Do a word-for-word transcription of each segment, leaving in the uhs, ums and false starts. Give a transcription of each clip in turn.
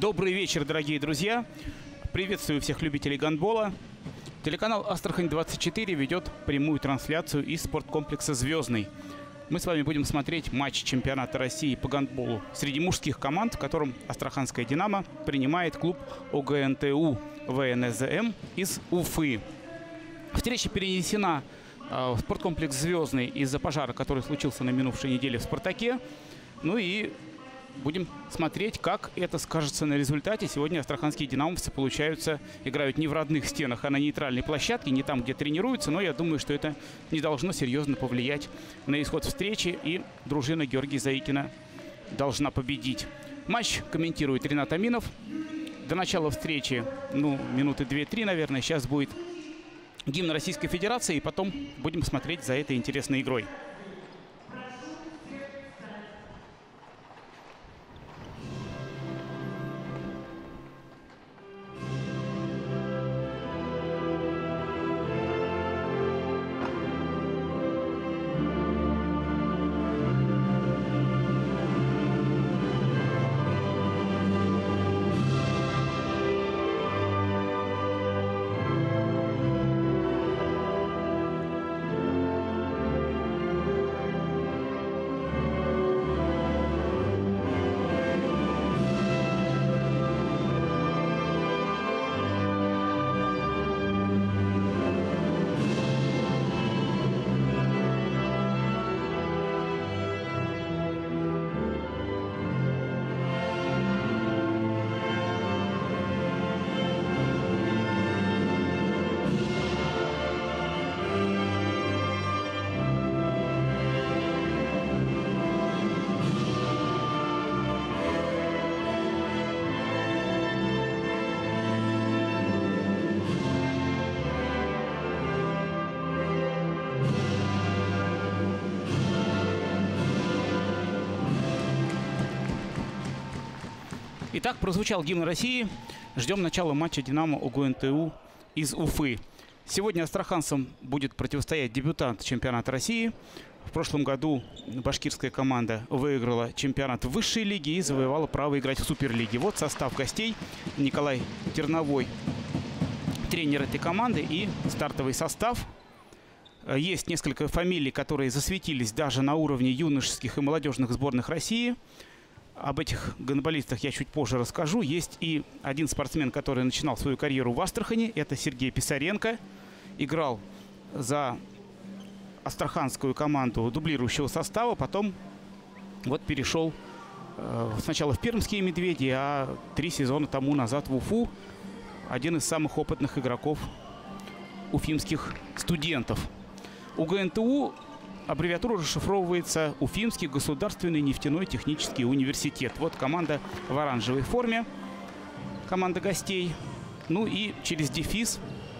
Добрый вечер, дорогие друзья! Приветствую всех любителей гандбола. Телеканал Астрахань двадцать четыре ведет прямую трансляцию из спорткомплекса «Звездный». Мы с вами будем смотреть матч чемпионата России по гандболу среди мужских команд, в котором астраханская «Динамо» принимает клуб ОГНТУ ВНЗМ из Уфы. Встреча перенесена в спорткомплекс «Звездный» из-за пожара, который случился на минувшей неделе в «Спартаке». Ну и будем смотреть, как это скажется на результате. Сегодня астраханские динамовцы, получаются, играют не в родных стенах, а на нейтральной площадке, не там, где тренируются. Но я думаю, что это не должно серьезно повлиять на исход встречи. И дружина Георгия Заикина должна победить. Матч комментирует Ринат Аминов. До начала встречи, ну, минуты две-три, наверное, сейчас будет гимн Российской Федерации. И потом будем смотреть за этой интересной игрой. Итак, прозвучал гимн России. Ждем начала матча «Динамо» ОГНТУ из Уфы. Сегодня астраханцам будет противостоять дебютант чемпионата России. В прошлом году башкирская команда выиграла чемпионат высшей лиги и завоевала право играть в суперлиге. Вот состав гостей. Николай Терновой, тренер этой команды, и стартовый состав. Есть несколько фамилий, которые засветились даже на уровне юношеских и молодежных сборных России. Об этих гандболистах я чуть позже расскажу. Есть и один спортсмен, который начинал свою карьеру в Астрахани. Это Сергей Писаренко. Играл за астраханскую команду дублирующего состава. Потом вот перешел э, сначала в пермские «Медведи», а три сезона тому назад в Уфу. Один из самых опытных игроков уфимских студентов. УГНТУ аббревиатура расшифровывается Уфимский государственный нефтяной технический университет. Вот команда в оранжевой форме, команда гостей. Ну и через дефис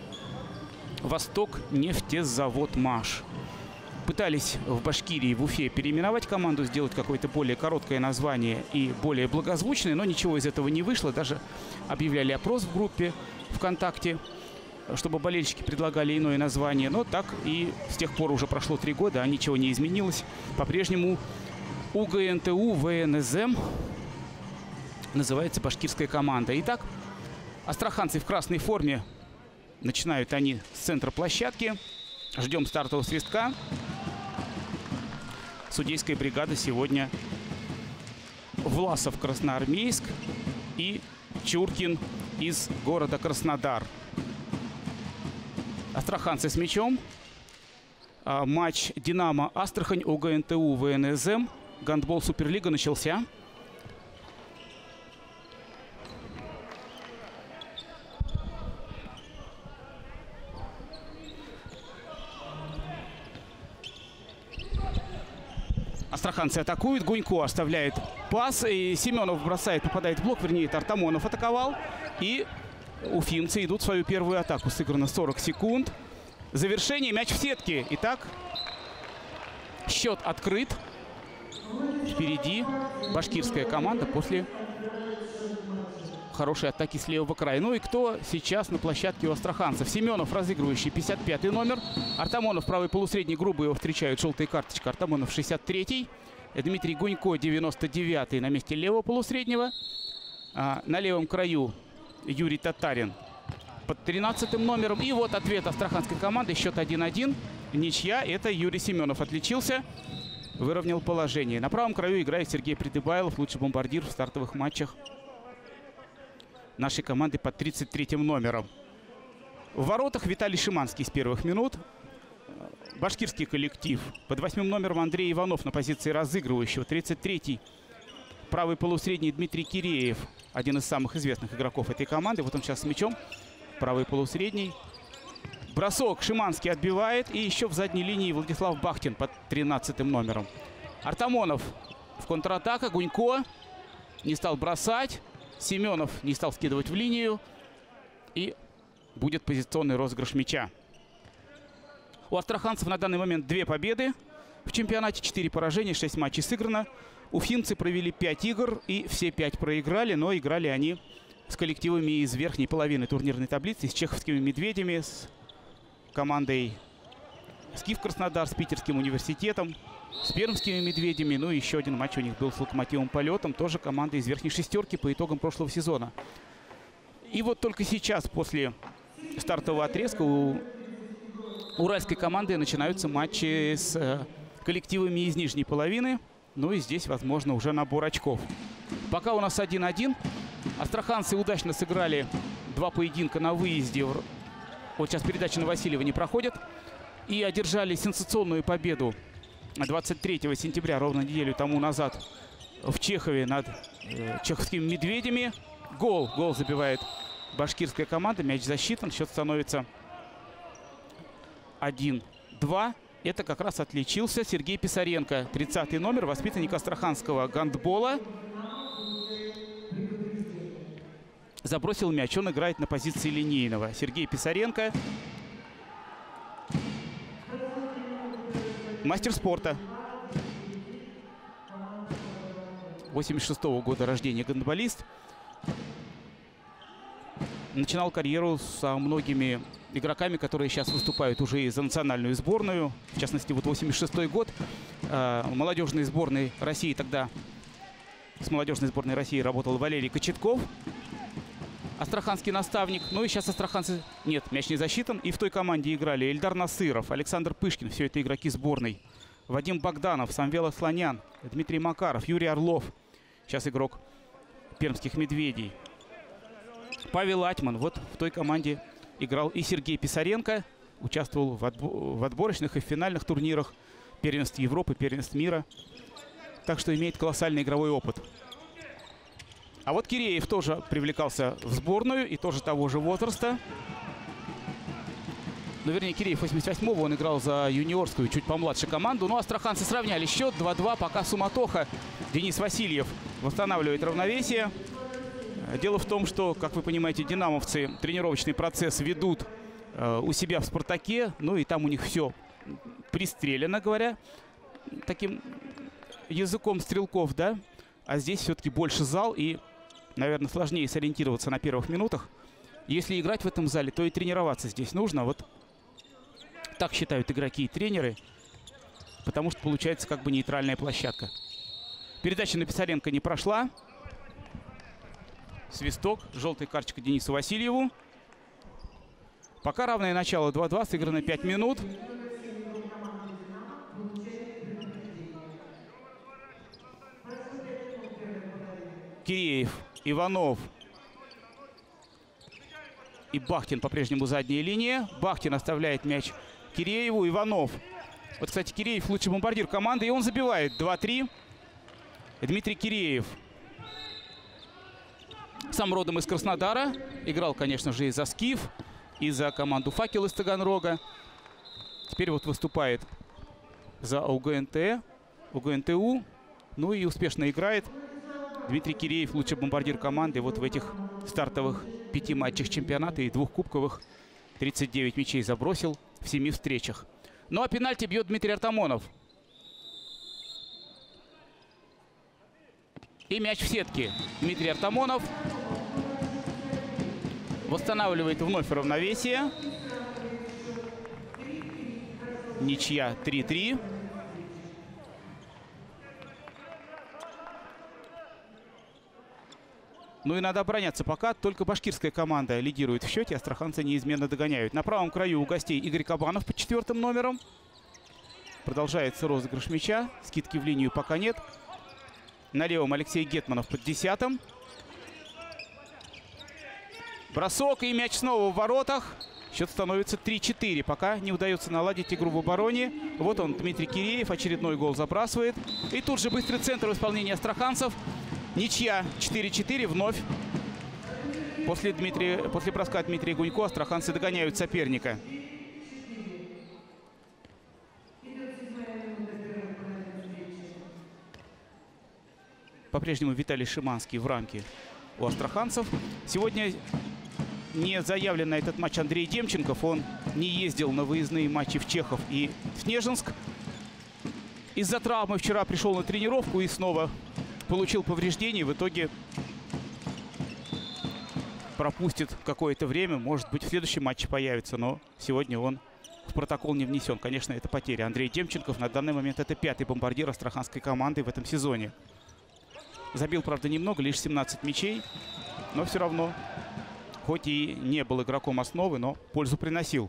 Восток нефтезавод МАШ. Пытались в Башкирии, в Уфе переименовать команду, сделать какое-то более короткое название и более благозвучное, но ничего из этого не вышло. Даже объявляли опрос в группе ВКонтакте, чтобы болельщики предлагали иное название. Но так и с тех пор уже прошло три года, а ничего не изменилось. По-прежнему УГНТУ ВНЗМ называется башкирская команда. Итак, астраханцы в красной форме. Начинают они с центра площадки. Ждем стартового свистка. Судейская бригада сегодня Власов, Красноармейск, и Чуркин из города Краснодар. Астраханцы с мячом. А, матч «Динамо» Астрахань, ОГНТУ ВНЗМ. Гандбол Суперлига начался. Астраханцы атакуют. Гунько оставляет пас. И Семенов бросает, попадает в блок. Вернее, это Артамонов атаковал. И уфимцы идут в свою первую атаку. Сыграно сорок секунд. Завершение. Мяч в сетке. Итак, счет открыт. Впереди башкирская команда после хорошей атаки с левого края. Ну и кто сейчас на площадке у астраханцев? Семенов, разыгрывающий, пятьдесят пятый номер. Артамонов, правый полусредний, грубо его встречают. Желтая карточка. Артамонов, шестьдесят третий. Дмитрий Гунько, девяносто девятый, на месте левого полусреднего. А на левом краю Юрий Татарин под тринадцатым номером. И вот ответ астраханской команды. Счет один-один. Ничья. Это Юрий Семенов отличился. Выровнял положение. На правом краю играет Сергей Придыбайлов, лучший бомбардир в стартовых матчах нашей команды под тридцать третьим номером. В воротах Виталий Шиманский с первых минут. Башкирский коллектив под восьмым номером Андрей Иванов на позиции разыгрывающего. тридцать третий правый полусредний Дмитрий Киреев, один из самых известных игроков этой команды. Вот он сейчас с мячом. Правый полусредний. Бросок Шиманский отбивает. И еще в задней линии Владислав Бахтин под тринадцатым номером. Артамонов в контратака. Гунько не стал бросать. Семенов не стал скидывать в линию. И будет позиционный розыгрыш мяча. У астраханцев на данный момент две победы в чемпионате, четыре поражения, шесть матчей сыграно. Уфимцы провели пять игр и все пять проиграли, но играли они с коллективами из верхней половины турнирной таблицы, с чеховскими «Медведями», с командой «Скиф Краснодар», с Питерским университетом, с пермскими «Медведями». Ну и еще один матч у них был с «Локомотивом Полетом», тоже команда из верхней шестерки по итогам прошлого сезона. И вот только сейчас, после стартового отрезка, у уральской команды начинаются матчи с коллективами из нижней половины. Ну и здесь, возможно, уже набор очков. Пока у нас один-один. Астраханцы удачно сыграли два поединка на выезде. Вот сейчас передача на Васильева не проходит. И одержали сенсационную победу двадцать третьего сентября, ровно неделю тому назад, в Чехове над э, чеховскими «Медведями». Гол. Гол забивает башкирская команда. Мяч засчитан. Счет становится один-два. Это как раз отличился Сергей Писаренко. тридцатый номер, воспитанник астраханского гандбола. Забросил мяч. Он играет на позиции линейного. Сергей Писаренко. Мастер спорта. восемьдесят шестого года рождения гандболист. Начинал карьеру со многими игроками, которые сейчас выступают уже и за национальную сборную. В частности, вот восемьдесят шестой год. Э, молодежной сборной России тогда с молодежной сборной России работал Валерий Кочетков, астраханский наставник. Ну и сейчас астраханцы... Нет, мяч не засчитан. И в той команде играли Эльдар Насыров, Александр Пышкин. Все это игроки сборной. Вадим Богданов, Самвел Асланян, Дмитрий Макаров, Юрий Орлов. Сейчас игрок пермских «Медведей». Павел Атьман. Вот в той команде играл и Сергей Писаренко. Участвовал в, отбо в отборочных и в финальных турнирах первенств Европы, первенств мира. Так что имеет колоссальный игровой опыт. А вот Киреев тоже привлекался в сборную и тоже того же возраста. Ну, вернее, Киреев восемьдесят восьмого, он играл за юниорскую, чуть помладше команду. Ну, астраханцы сравняли счет два-два, пока суматоха. Денис Васильев восстанавливает равновесие. Дело в том, что, как вы понимаете, динамовцы тренировочный процесс ведут э, у себя в «Спартаке». Ну и там у них все пристрелено, говоря таким языком стрелков, да. А здесь все-таки больше зал и, наверное, сложнее сориентироваться на первых минутах. Если играть в этом зале, то и тренироваться здесь нужно. Вот так считают игроки и тренеры, потому что получается как бы нейтральная площадка. Передача на Писаренко не прошла. Свисток. Желтая карточка Денису Васильеву. Пока равное начало два-два. Сыграно пять минут. Киреев, Иванов и Бахтин по-прежнему задняя линия. Бахтин оставляет мяч Кирееву. Иванов. Вот, кстати, Киреев лучший бомбардир команды. И он забивает два-три. Дмитрий Киреев. Сам родом из Краснодара. Играл, конечно же, и за «Скиф», и за команду «Факел» из Таганрога. Теперь вот выступает за УГНТ, УГНТУ. Ну и успешно играет. Дмитрий Киреев, лучший бомбардир команды вот в этих стартовых пяти матчах чемпионата и двух кубковых. тридцать девять мячей забросил в семи встречах. Ну а пенальти бьет Дмитрий Артамонов. И мяч в сетке. Дмитрий Артамонов восстанавливает вновь равновесие. Ничья три-три. Ну и надо обороняться пока. Только башкирская команда лидирует в счете. Астраханцы неизменно догоняют. На правом краю у гостей Игорь Кабанов под четвертым номером. Продолжается розыгрыш мяча. Скидки в линию пока нет. На левом Алексей Гетманов под десятым. Бросок и мяч снова в воротах. Счет становится три-четыре. Пока не удается наладить игру в обороне. Вот он, Дмитрий Киреев. Очередной гол забрасывает. И тут же быстрый центр в исполнении астраханцев. Ничья четыре-четыре вновь. После, Дмитрия, после броска Дмитрия Гунько астраханцы догоняют соперника. По-прежнему Виталий Шиманский в рамке у астраханцев. Сегодня не заявлен на этот матч Андрей Демченков. Он не ездил на выездные матчи в Чехов и Снежинск. Из-за травмы вчера пришел на тренировку и снова получил повреждение. В итоге пропустит какое-то время. Может быть, в следующем матче появится, но сегодня он в протокол не внесен. Конечно, это потеря. Андрей Демченков на данный момент это пятый бомбардир астраханской команды в этом сезоне. Забил, правда, немного, лишь семнадцать мячей, но все равно, хоть и не был игроком основы, но пользу приносил.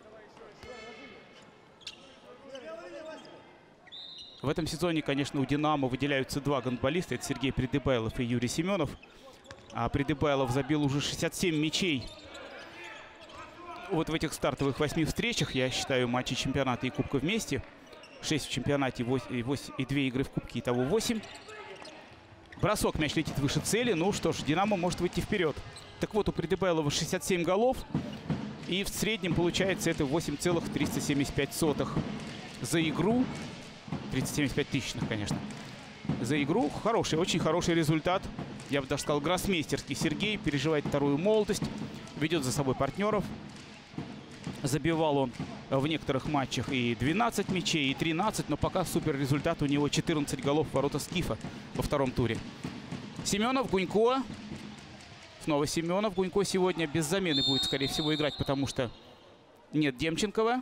В этом сезоне, конечно, у «Динамо» выделяются два гандболиста. Это Сергей Придыбайлов и Юрий Семенов. А Придыбайлов забил уже шестьдесят семь мячей. Вот в этих стартовых восьми встречах, я считаю, матчи чемпионата и кубка вместе. шесть в чемпионате и, восемь, и две игры в кубке, итого восемь. Бросок, мяч летит выше цели. Ну что ж, «Динамо» может выйти вперед. Так вот, у Придыбайлова шестьдесят семь голов. И в среднем получается это восемь целых триста семьдесят пять сотых за игру. триста семьдесят пять тысячных, конечно. За игру хороший, очень хороший результат. Я бы даже сказал, гроссмейстерский. Сергей переживает вторую молодость. Ведет за собой партнеров. Забивал он в некоторых матчах и двенадцать мячей, и тринадцать. Но пока супер результат. У него четырнадцать голов в ворота Скифа во втором туре. Семенов, Гунько. Снова Семенов. Гунько сегодня без замены будет, скорее всего, играть, потому что нет Демченкова.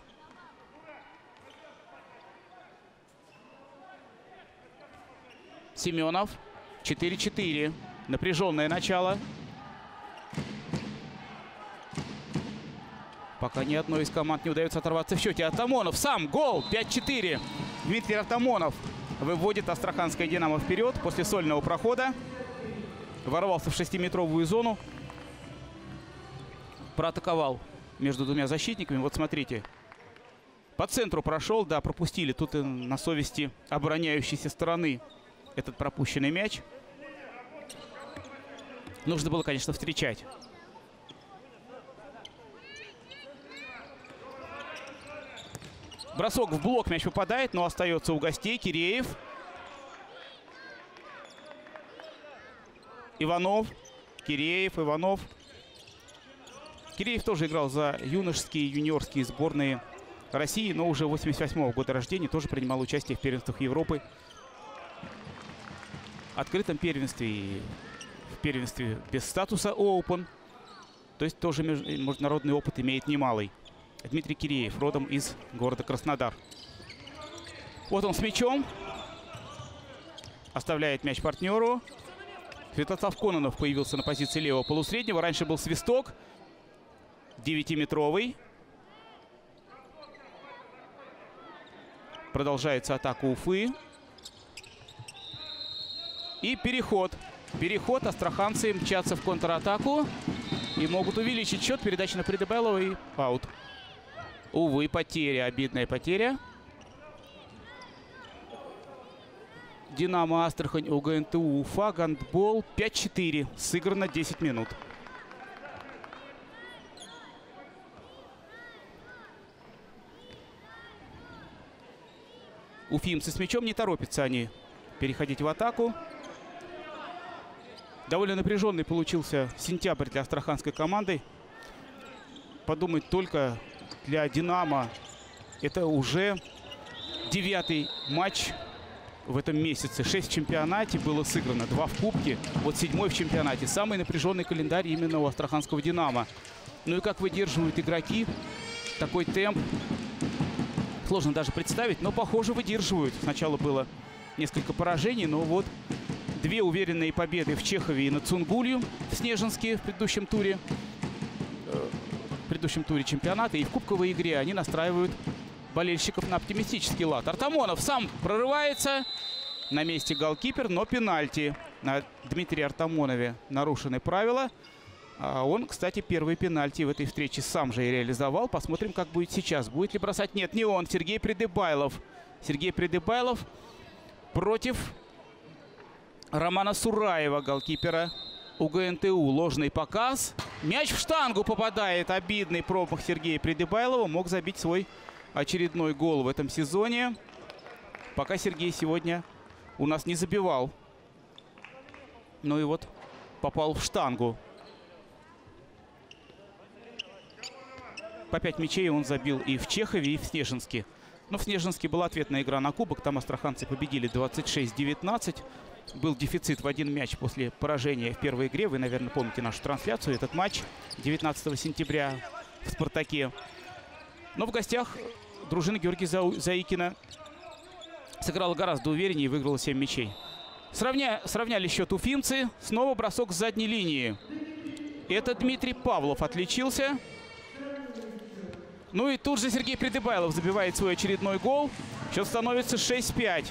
Семенов. четыре-четыре. Напряженное начало. Пока ни одной из команд не удается оторваться в счете. Артамонов сам. Гол. пять-четыре. Дмитрий Артамонов выводит астраханское «Динамо» вперед после сольного прохода. Ворвался в шестиметровую зону. Проатаковал между двумя защитниками. Вот смотрите. По центру прошел. Да, пропустили. Тут и на совести обороняющейся стороны этот пропущенный мяч. Нужно было, конечно, встречать. Бросок в блок, мяч попадает, но остается у гостей. Киреев. Иванов. Киреев, Иванов. Киреев тоже играл за юношеские и юниорские сборные России, но уже восемьдесят восьмого года рождения. Тоже принимал участие в первенствах Европы. Открытом первенстве и в первенстве без статуса Open. То есть тоже международный опыт имеет немалый. Дмитрий Киреев, родом из города Краснодар. Вот он с мячом. Оставляет мяч партнеру. Святослав Кононов появился на позиции левого полусреднего. Раньше был свисток. девятиметровый. Продолжается атака Уфы. И переход. Переход. Астраханцы мчатся в контратаку. И могут увеличить счет. Передача на Придыбайлова и аут. Увы, потеря. Обидная потеря. «Динамо» Астрахань, УГНТУ Уфа. Гандбол пять-четыре. Сыграно десять минут. Уфимцы с мячом не торопятся они переходить в атаку. Довольно напряженный получился сентябрь для астраханской команды. Подумать только, для «Динамо» это уже девятый матч в этом месяце. Шесть в чемпионате было сыграно, два в кубке, вот седьмой в чемпионате. Самый напряженный календарь именно у астраханского «Динамо». Ну и как выдерживают игроки такой темп, сложно даже представить, но, похоже, выдерживают. Сначала было несколько поражений, но вот две уверенные победы в Чехове и на Цунгулью в Снежинске в предыдущем туре. В предыдущем туре чемпионата. И в кубковой игре они настраивают болельщиков на оптимистический лад. Артамонов сам прорывается. На месте голкипер, но пенальти на Дмитрии Артамонове нарушены правила. А он, кстати, первый пенальти в этой встрече сам же и реализовал. Посмотрим, как будет сейчас. Будет ли бросать? Нет, не он. Сергей Придыбайлов. Сергей Придыбайлов против Романа Сураева, голкипера УГНТУ. Ложный показ. Мяч в штангу попадает. Обидный промах Сергея Придыбайлова. Мог забить свой очередной гол в этом сезоне. Пока Сергей сегодня у нас не забивал. Ну и вот попал в штангу. По пять мячей он забил и в Чехове, и в Снежинске. Но в Снежинске была ответная игра на кубок. Там астраханцы победили двадцать шесть девятнадцать. Был дефицит в один мяч после поражения в первой игре. Вы, наверное, помните нашу трансляцию. Этот матч девятнадцатого сентября в «Спартаке». Но в гостях дружина Георгия Заикина сыграла гораздо увереннее и выиграла семь мячей. Сравня... Сравняли счет уфимцы. Снова бросок с задней линии. Это Дмитрий Павлов отличился. Ну и тут же Сергей Придыбайлов забивает свой очередной гол. Счет становится шесть пять.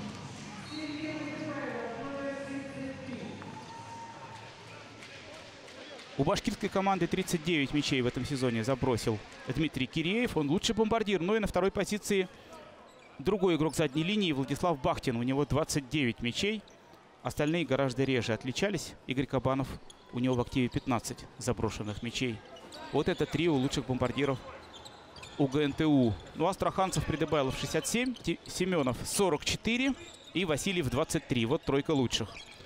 У башкирской команды тридцать девять мячей в этом сезоне забросил Дмитрий Киреев. Он лучший бомбардир. Ну и на второй позиции другой игрок задней линии Владислав Бахтин. У него двадцать девять мячей. Остальные гораздо реже отличались. Игорь Кабанов, у него в активе пятнадцать заброшенных мячей. Вот это трио лучших бомбардиров УГНТУ. Ну, астраханцев Придыбайлов шестьдесят семь, Семенов сорок четыре и Васильев двадцать три. Вот тройка лучших.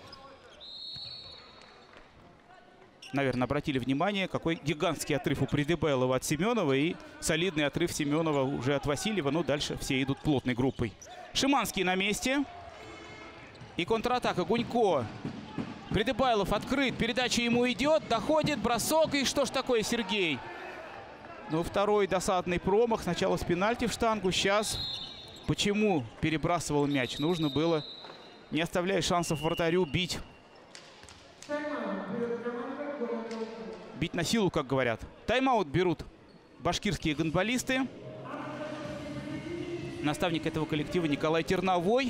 Наверное, обратили внимание, какой гигантский отрыв у Придыбайлова от Семенова и солидный отрыв Семенова уже от Васильева. Ну, дальше все идут плотной группой. Шиманский на месте. И контратака. Гунько. Придыбайлов открыт. Передача ему идет. Доходит. Бросок. И что ж такое, Сергей? Ну, второй досадный промах. Сначала с пенальти в штангу. Сейчас почему перебрасывал мяч? Нужно было, не оставляя шансов вратарю, бить. Бить на силу, как говорят. Тайм-аут берут башкирские гандболисты. Наставник этого коллектива Николай Терновой.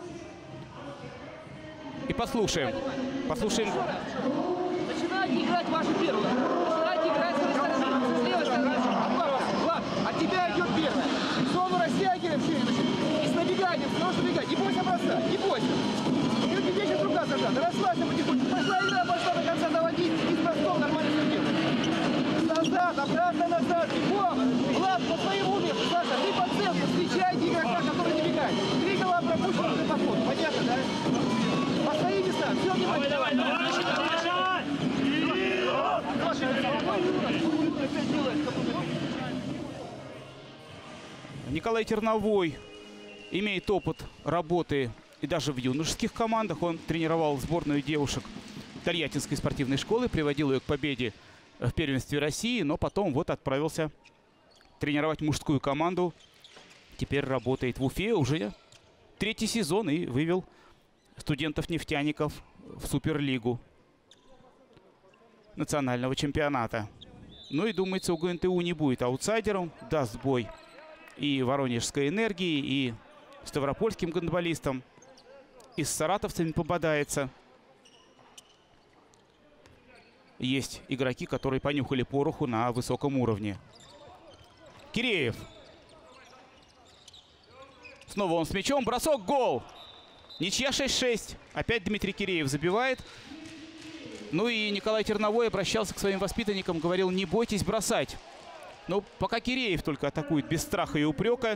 И послушаем. Послушаем. Начинайте играть ваши первые. Начинайте играть с стороны. С левой стороны. Влад, от тебя идет первая. Зону растягиваем все. И с набеганием, с нужно бегать. Не бойся бросать, не бойся. И у тебя сейчас рука зажата. Расслабься потихоньку. Пошла игра, пошла до конца доводить. И с броском нормально все делать. Назад, обратно назад. Бегом. Влад, по своему уме. Саша, ты по центру. Встречайте игрока, который не бегает. Три гола пропущены по ходу. Понятно, да? Постои места. Все, внимание. Давай, давай, давай. Николай Терновой имеет опыт работы и даже в юношеских командах. Он тренировал сборную девушек Тольяттинской спортивной школы, приводил ее к победе в первенстве России, но потом вот отправился тренировать мужскую команду. Теперь работает в Уфе уже третий сезон и вывел студентов-нефтяников в Суперлигу национального чемпионата. Ну и, думается, УГНТУ не будет аутсайдером, даст бой и Воронежской энергии, и ставропольским гандболистам, и с саратовцами пободается. Есть игроки, которые понюхали пороху на высоком уровне. Киреев. Снова он с мячом. Бросок, гол. Ничья шесть шесть. Опять Дмитрий Киреев забивает. Ну и Николай Терновой обращался к своим воспитанникам, говорил: не бойтесь бросать. Но пока Киреев только атакует без страха и упрека.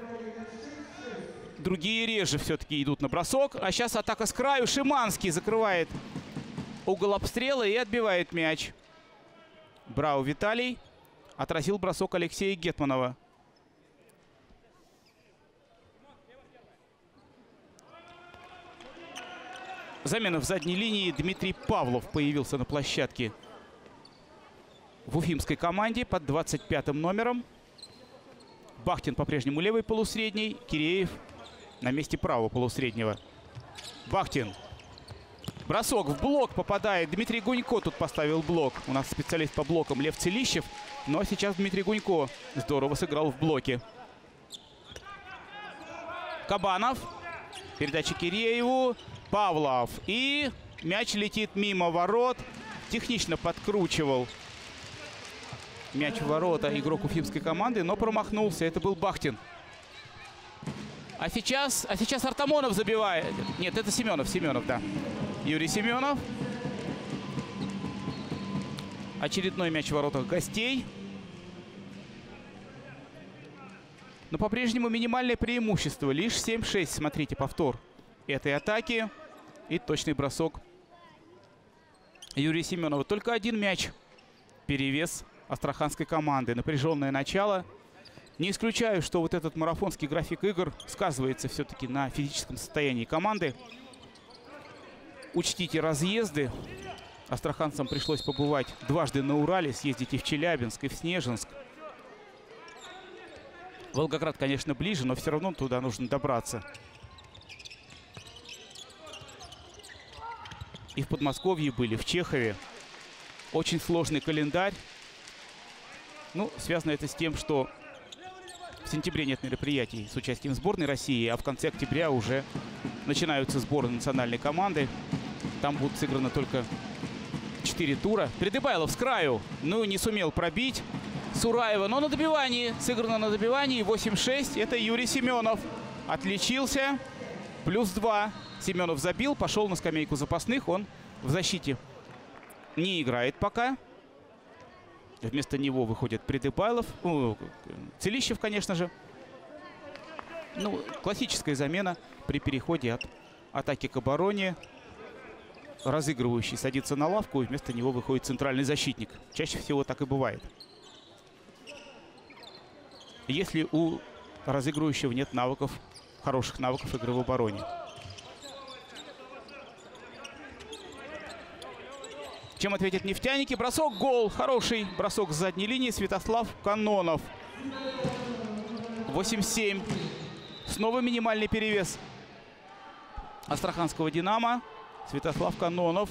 Другие реже все-таки идут на бросок. А сейчас атака с краю. Шиманский закрывает угол обстрела и отбивает мяч. Брау Виталий отразил бросок Алексея Гетманова. Замена в задней линии. Дмитрий Павлов появился на площадке в уфимской команде под двадцать пятым номером. Бахтин по-прежнему левый полусредний. Киреев на месте правого полусреднего. Бахтин. Бросок в блок попадает. Дмитрий Гунько тут поставил блок. У нас специалист по блокам Лев Целищев. Но сейчас Дмитрий Гунько здорово сыграл в блоке. Кабанов. Передача Кирееву. Павлов. И мяч летит мимо ворот. Технично подкручивал мяч в ворота игрок уфимской команды, но промахнулся. Это был Бахтин. А сейчас, а сейчас Артамонов забивает. Нет, это Семенов. Семенов, да. Юрий Семенов. Очередной мяч в воротах гостей. Но по-прежнему минимальное преимущество. Лишь семь шесть. Смотрите, повтор этой атаки. И точный бросок Юрия Семенова. Только один мяч. Перевес астраханской команды. Напряженное начало. Не исключаю, что вот этот марафонский график игр сказывается все-таки на физическом состоянии команды. Учтите разъезды. Астраханцам пришлось побывать дважды на Урале, съездить и в Челябинск, и в Снежинск. Волгоград, конечно, ближе, но все равно туда нужно добраться. И в Подмосковье были, в Чехове. Очень сложный календарь. Ну, связано это с тем, что в сентябре нет мероприятий с участием сборной России, а в конце октября уже начинаются сборы национальной команды. Там будут сыграны только четыре тура. Передыбайлов с краю. Ну, не сумел пробить Сураева. Но на добивании. Сыграно на добивании. восемь шесть. Это Юрий Семенов. Отличился. Плюс два. Семенов забил. Пошел на скамейку запасных. Он в защите не играет пока. Вместо него выходит Придыбайлов. Ну, Целищев, конечно же. Ну, классическая замена при переходе от атаки к обороне. Разыгрывающий садится на лавку, и вместо него выходит центральный защитник. Чаще всего так и бывает. Если у разыгрывающего нет навыков, хороших навыков игры в обороне. Чем ответят нефтяники? Бросок, гол. Хороший бросок с задней линии. Святослав Канонов. восемь семь. Снова минимальный перевес астраханского «Динамо». Святослав Канонов.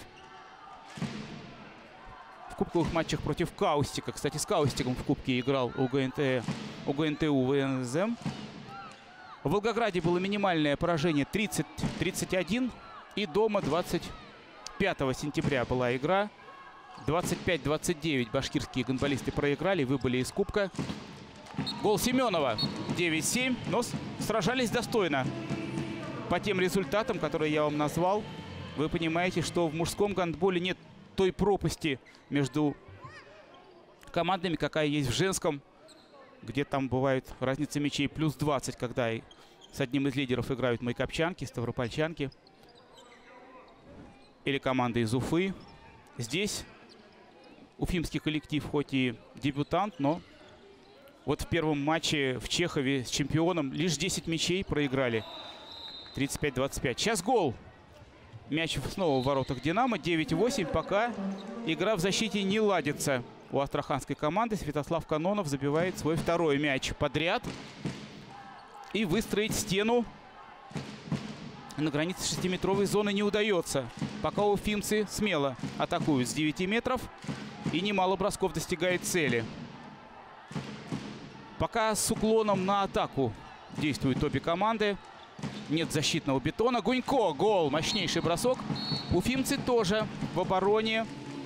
В кубковых матчах против Каустика. Кстати, с Каустиком в кубке играл у ГНТ, у ГНТУ ВНЗМ. В Волгограде было минимальное поражение тридцать тридцать один. И дома двадцать пятого сентября была игра. двадцать пять двадцать девять башкирские гандболисты проиграли, выбыли из кубка. Гол Семенова девять семь, но сражались достойно. По тем результатам, которые я вам назвал, вы понимаете, что в мужском гандболе нет той пропасти между командами, какая есть в женском, где там бывает разница мячей плюс двадцать, когда и с одним из лидеров играют майкопчанки, ставропольчанки или команды из Уфы. Здесь уфимский коллектив хоть и дебютант, но вот в первом матче в Чехове с чемпионом лишь десять мячей проиграли. тридцать пять двадцать пять. Сейчас гол. Мяч снова в воротах «Динамо». девять восемь. Пока игра в защите не ладится у астраханской команды. Святослав Канонов забивает свой второй мяч подряд. И выстроить стену на границе шестиметровой зоны не удается. Пока уфимцы смело атакуют с девяти метров. И немало бросков достигает цели. Пока с уклоном на атаку действуют обе команды. Нет защитного бетона. Гунько. Гол. Мощнейший бросок. Уфимцы тоже в обороне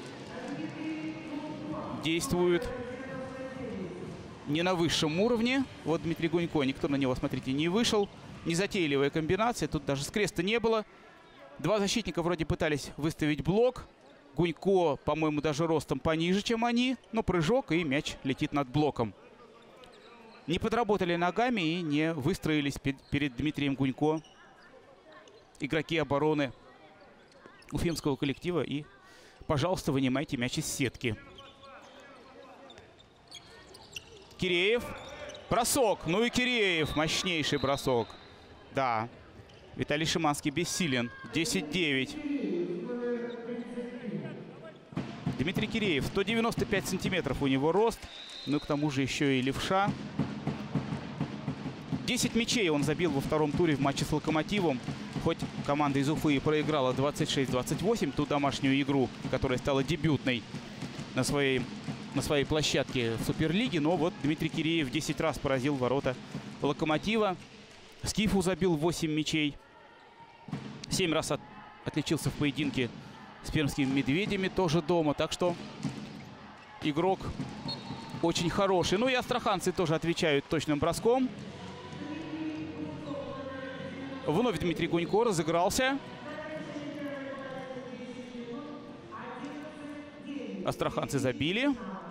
действуют не на высшем уровне. Вот Дмитрий Гунько. Никто на него, смотрите, не вышел. Незатейливая комбинация. Тут даже скреста не было. Два защитника вроде пытались выставить блок. Гунько, по-моему, даже ростом пониже, чем они. Но прыжок, и мяч летит над блоком. Не подработали ногами и не выстроились перед Дмитрием Гунько игроки обороны уфимского коллектива. И, пожалуйста, вынимайте мяч из сетки. Киреев. Бросок. Ну и Киреев. Мощнейший бросок. Да. Виталий Шиманский бессилен. десять девять. Дмитрий Киреев. сто девяносто пять сантиметров у него рост. Ну, к тому же еще и левша. десять мячей он забил во втором туре в матче с «Локомотивом». хоть команда из Уфы и проиграла двадцать шесть двадцать восемь, ту домашнюю игру, которая стала дебютной на своей, на своей площадке в Суперлиге, но вот Дмитрий Киреев десять раз поразил ворота Локомотива. Скифу забил восемь мячей. семь раз от, отличился в поединке с пермскими «Медведями», тоже дома. Так что игрок очень хороший. Ну и астраханцы тоже отвечают точным броском. Вновь Дмитрий Гунько разыгрался. Астраханцы забили.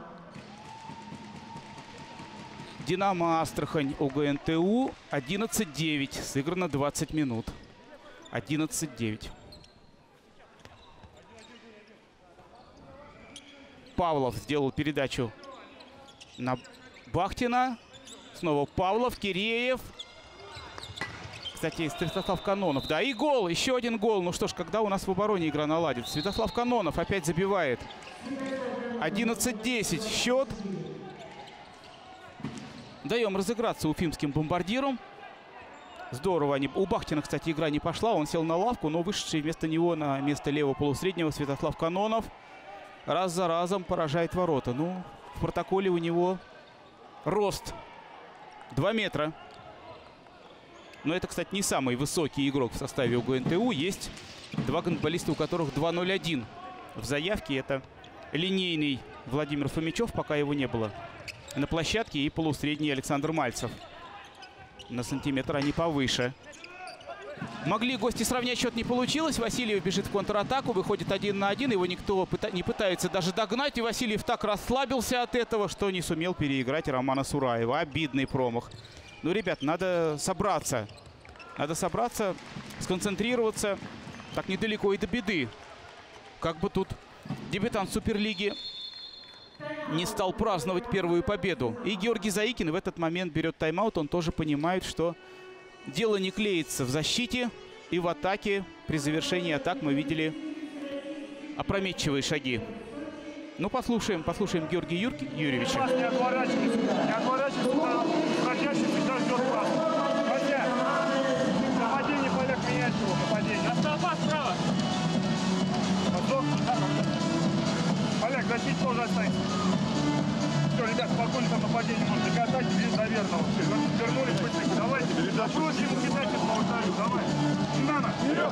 «Динамо» Астрахань ОГНТУ одиннадцать девять. Сыграно двадцать минут. одиннадцать девять. Павлов сделал передачу на Бахтина. Снова Павлов, Киреев. Кстати, Святослав Канонов. Да, и гол. Еще один гол. Ну что ж, когда у нас в обороне игра наладится? Святослав Канонов опять забивает. одиннадцать десять. Счет. Даем разыграться уфимским бомбардирам. Здорово они. У Бахтина, кстати, игра не пошла. Он сел на лавку, но вышедший вместо него на место левого полусреднего Святослав Канонов раз за разом поражает ворота. Ну, в протоколе у него рост два метра. Но это, кстати, не самый высокий игрок в составе УГНТУ. Есть два гандболиста, у которых два ноль один. В заявке это линейный Владимир Фомичев, пока его не было на площадке, и полусредний Александр Мальцев. На сантиметр они повыше. Могли гости сравнять, счет не получилось. Васильев бежит в контратаку, выходит один на один. Его никто не пытается даже догнать. И Васильев так расслабился от этого, что не сумел переиграть Романа Сураева. Обидный промах. Ну, ребят, надо собраться. Надо собраться, сконцентрироваться. Так недалеко и до беды. Как бы тут дебютант Суперлиги не стал праздновать первую победу. И Георгий Заикин в этот момент берет тайм-аут. Он тоже понимает, что дело не клеится в защите и в атаке. При завершении атак мы видели опрометчивые шаги. Ну, послушаем, послушаем Георгия Юр... Юрьевича. Не отворачивайся, не отворачивайся, входящий всегда ждет пас. Хотя, нападение Олег менять его, нападение. Осталось справа. Олег, защитить тоже останется. Все, ребят, спокойно там нападение можно докатать, без наверного. Вернулись быстренько, давайте. Запросим ему кидать это на вратарю, давай. Нана, вперед!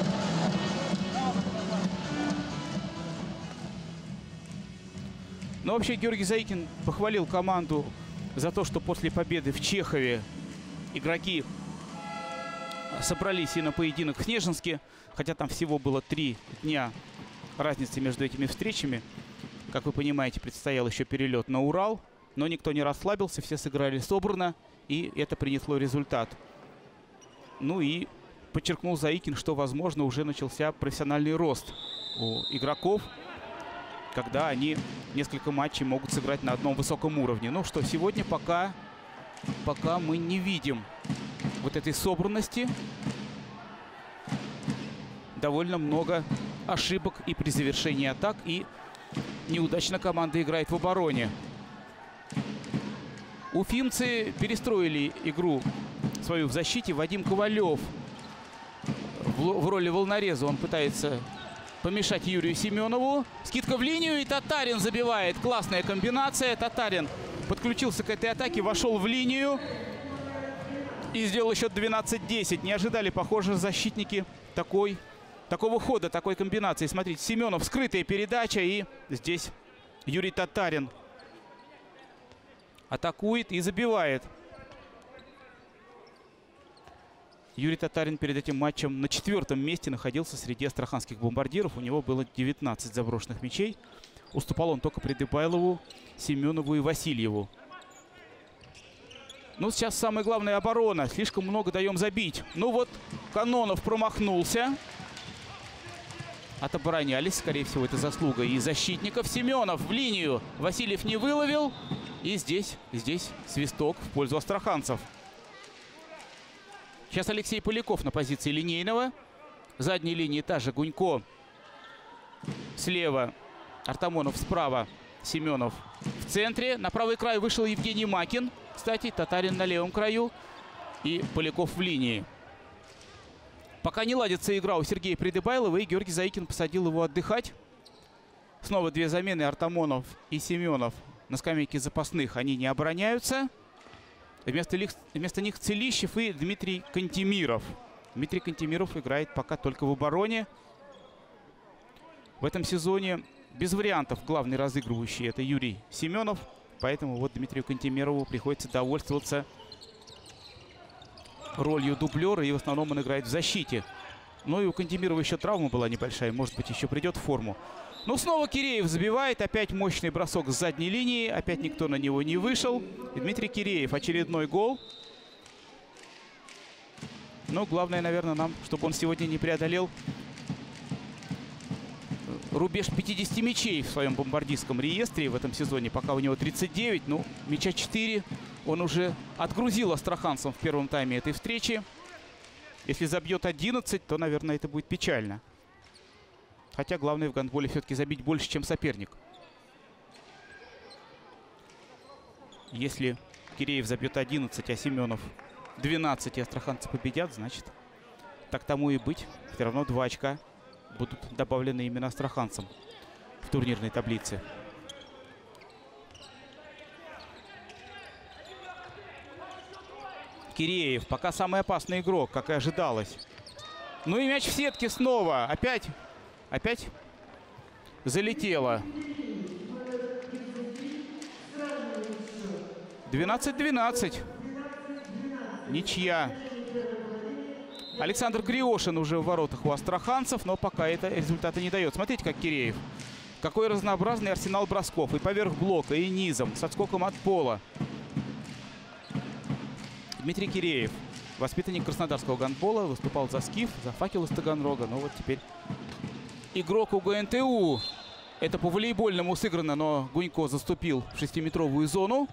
Но вообще Георгий Заикин похвалил команду за то, что после победы в Чехове игроки собрались и на поединок в Снежинске. Хотя там всего было три дня разницы между этими встречами. Как вы понимаете, предстоял еще перелет на Урал. Но никто не расслабился, все сыграли собрано. И это принесло результат. Ну и подчеркнул Заикин, что, возможно, уже начался профессиональный рост у игроков, когда они несколько матчей могут сыграть на одном высоком уровне. Ну что, сегодня пока, пока мы не видим вот этой собранности. Довольно много ошибок и при завершении атак, и неудачно команда играет в обороне. Уфимцы перестроили игру свою в защите. Вадим Ковалев в, в роли волнореза. Он пытается помешать Юрию Семенову. Скидка в линию, и Татарин забивает. Классная комбинация. Татарин подключился к этой атаке, вошел в линию и сделал счет двенадцать десять. Не ожидали, похоже, защитники такой, такого хода, такой комбинации. Смотрите, Семенов, скрытая передача, и здесь Юрий Татарин атакует и забивает. Юрий Татарин перед этим матчем на четвертом месте находился среди астраханских бомбардиров. У него было девятнадцать заброшенных мячей. Уступал он только Придыбайлову, Семенову и Васильеву. Ну, сейчас самое главное — оборона. Слишком много даем забить. Ну вот, Канонов промахнулся. Отоборонялись. Скорее всего, это заслуга и защитников. Семенов в линию. Васильев не выловил. И здесь, здесь свисток в пользу астраханцев. Сейчас Алексей Поляков на позиции линейного. Задней линии та же Гунько. Слева Артамонов, справа Семенов в центре. На правый край вышел Евгений Макин. Кстати, Татарин на левом краю. И Поляков в линии. Пока не ладится игра у Сергея Придыбайлова, и Георгий Заикин посадил его отдыхать. Снова две замены, Артамонов и Семенов на скамейке запасных. Они не обороняются. Вместо них, вместо них Целищев и Дмитрий Кантемиров. Дмитрий Кантемиров играет пока только в обороне. В этом сезоне без вариантов главный разыгрывающий — это Юрий Семенов. Поэтому вот Дмитрию Кантемирову приходится довольствоваться ролью дублера. И в основном он играет в защите. Ну и у Кантемирова еще травма была небольшая. Может быть, еще придет в форму. Ну, снова Киреев забивает. Опять мощный бросок с задней линии. Опять никто на него не вышел. И Дмитрий Киреев. Очередной гол. Но главное, наверное, нам, чтобы он сегодня не преодолел рубеж пятидесяти мячей в своем бомбардистском реестре в этом сезоне. Пока у него тридцать девять. Ну, мяча четыре. Он уже отгрузил астраханцам в первом тайме этой встречи. Если забьет одиннадцать, то, наверное, это будет печально. Хотя главное в гандболе все-таки забить больше, чем соперник. Если Киреев забьет одиннадцать, а Семенов двенадцать, и астраханцы победят, значит, так тому и быть. Все равно два очка будут добавлены именно астраханцам в турнирной таблице. Киреев пока самый опасный игрок, как и ожидалось. Ну и мяч в сетке снова. Опять, опять залетело. двенадцать двенадцать. Ничья. Александр Гриошин уже в воротах у астраханцев, но пока это результата не дает. Смотрите, как Киреев. Какой разнообразный арсенал бросков. И поверх блока, и низом, с отскоком от пола. Дмитрий Киреев, воспитанник краснодарского гандбола, выступал за СКИФ, за Факел из Таганрога. Но вот теперь игрок у ГНТУ. Это по волейбольному сыграно, но Гунько заступил в шестиметровую зону.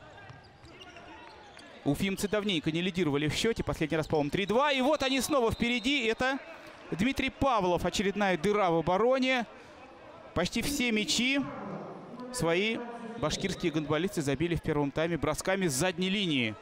Уфимцы давненько не лидировали в счете. Последний раз, по-моему, три два. И вот они снова впереди. Это Дмитрий Павлов. Очередная дыра в обороне. Почти все мячи свои башкирские гандболисты забили в первом тайме бросками с задней линии.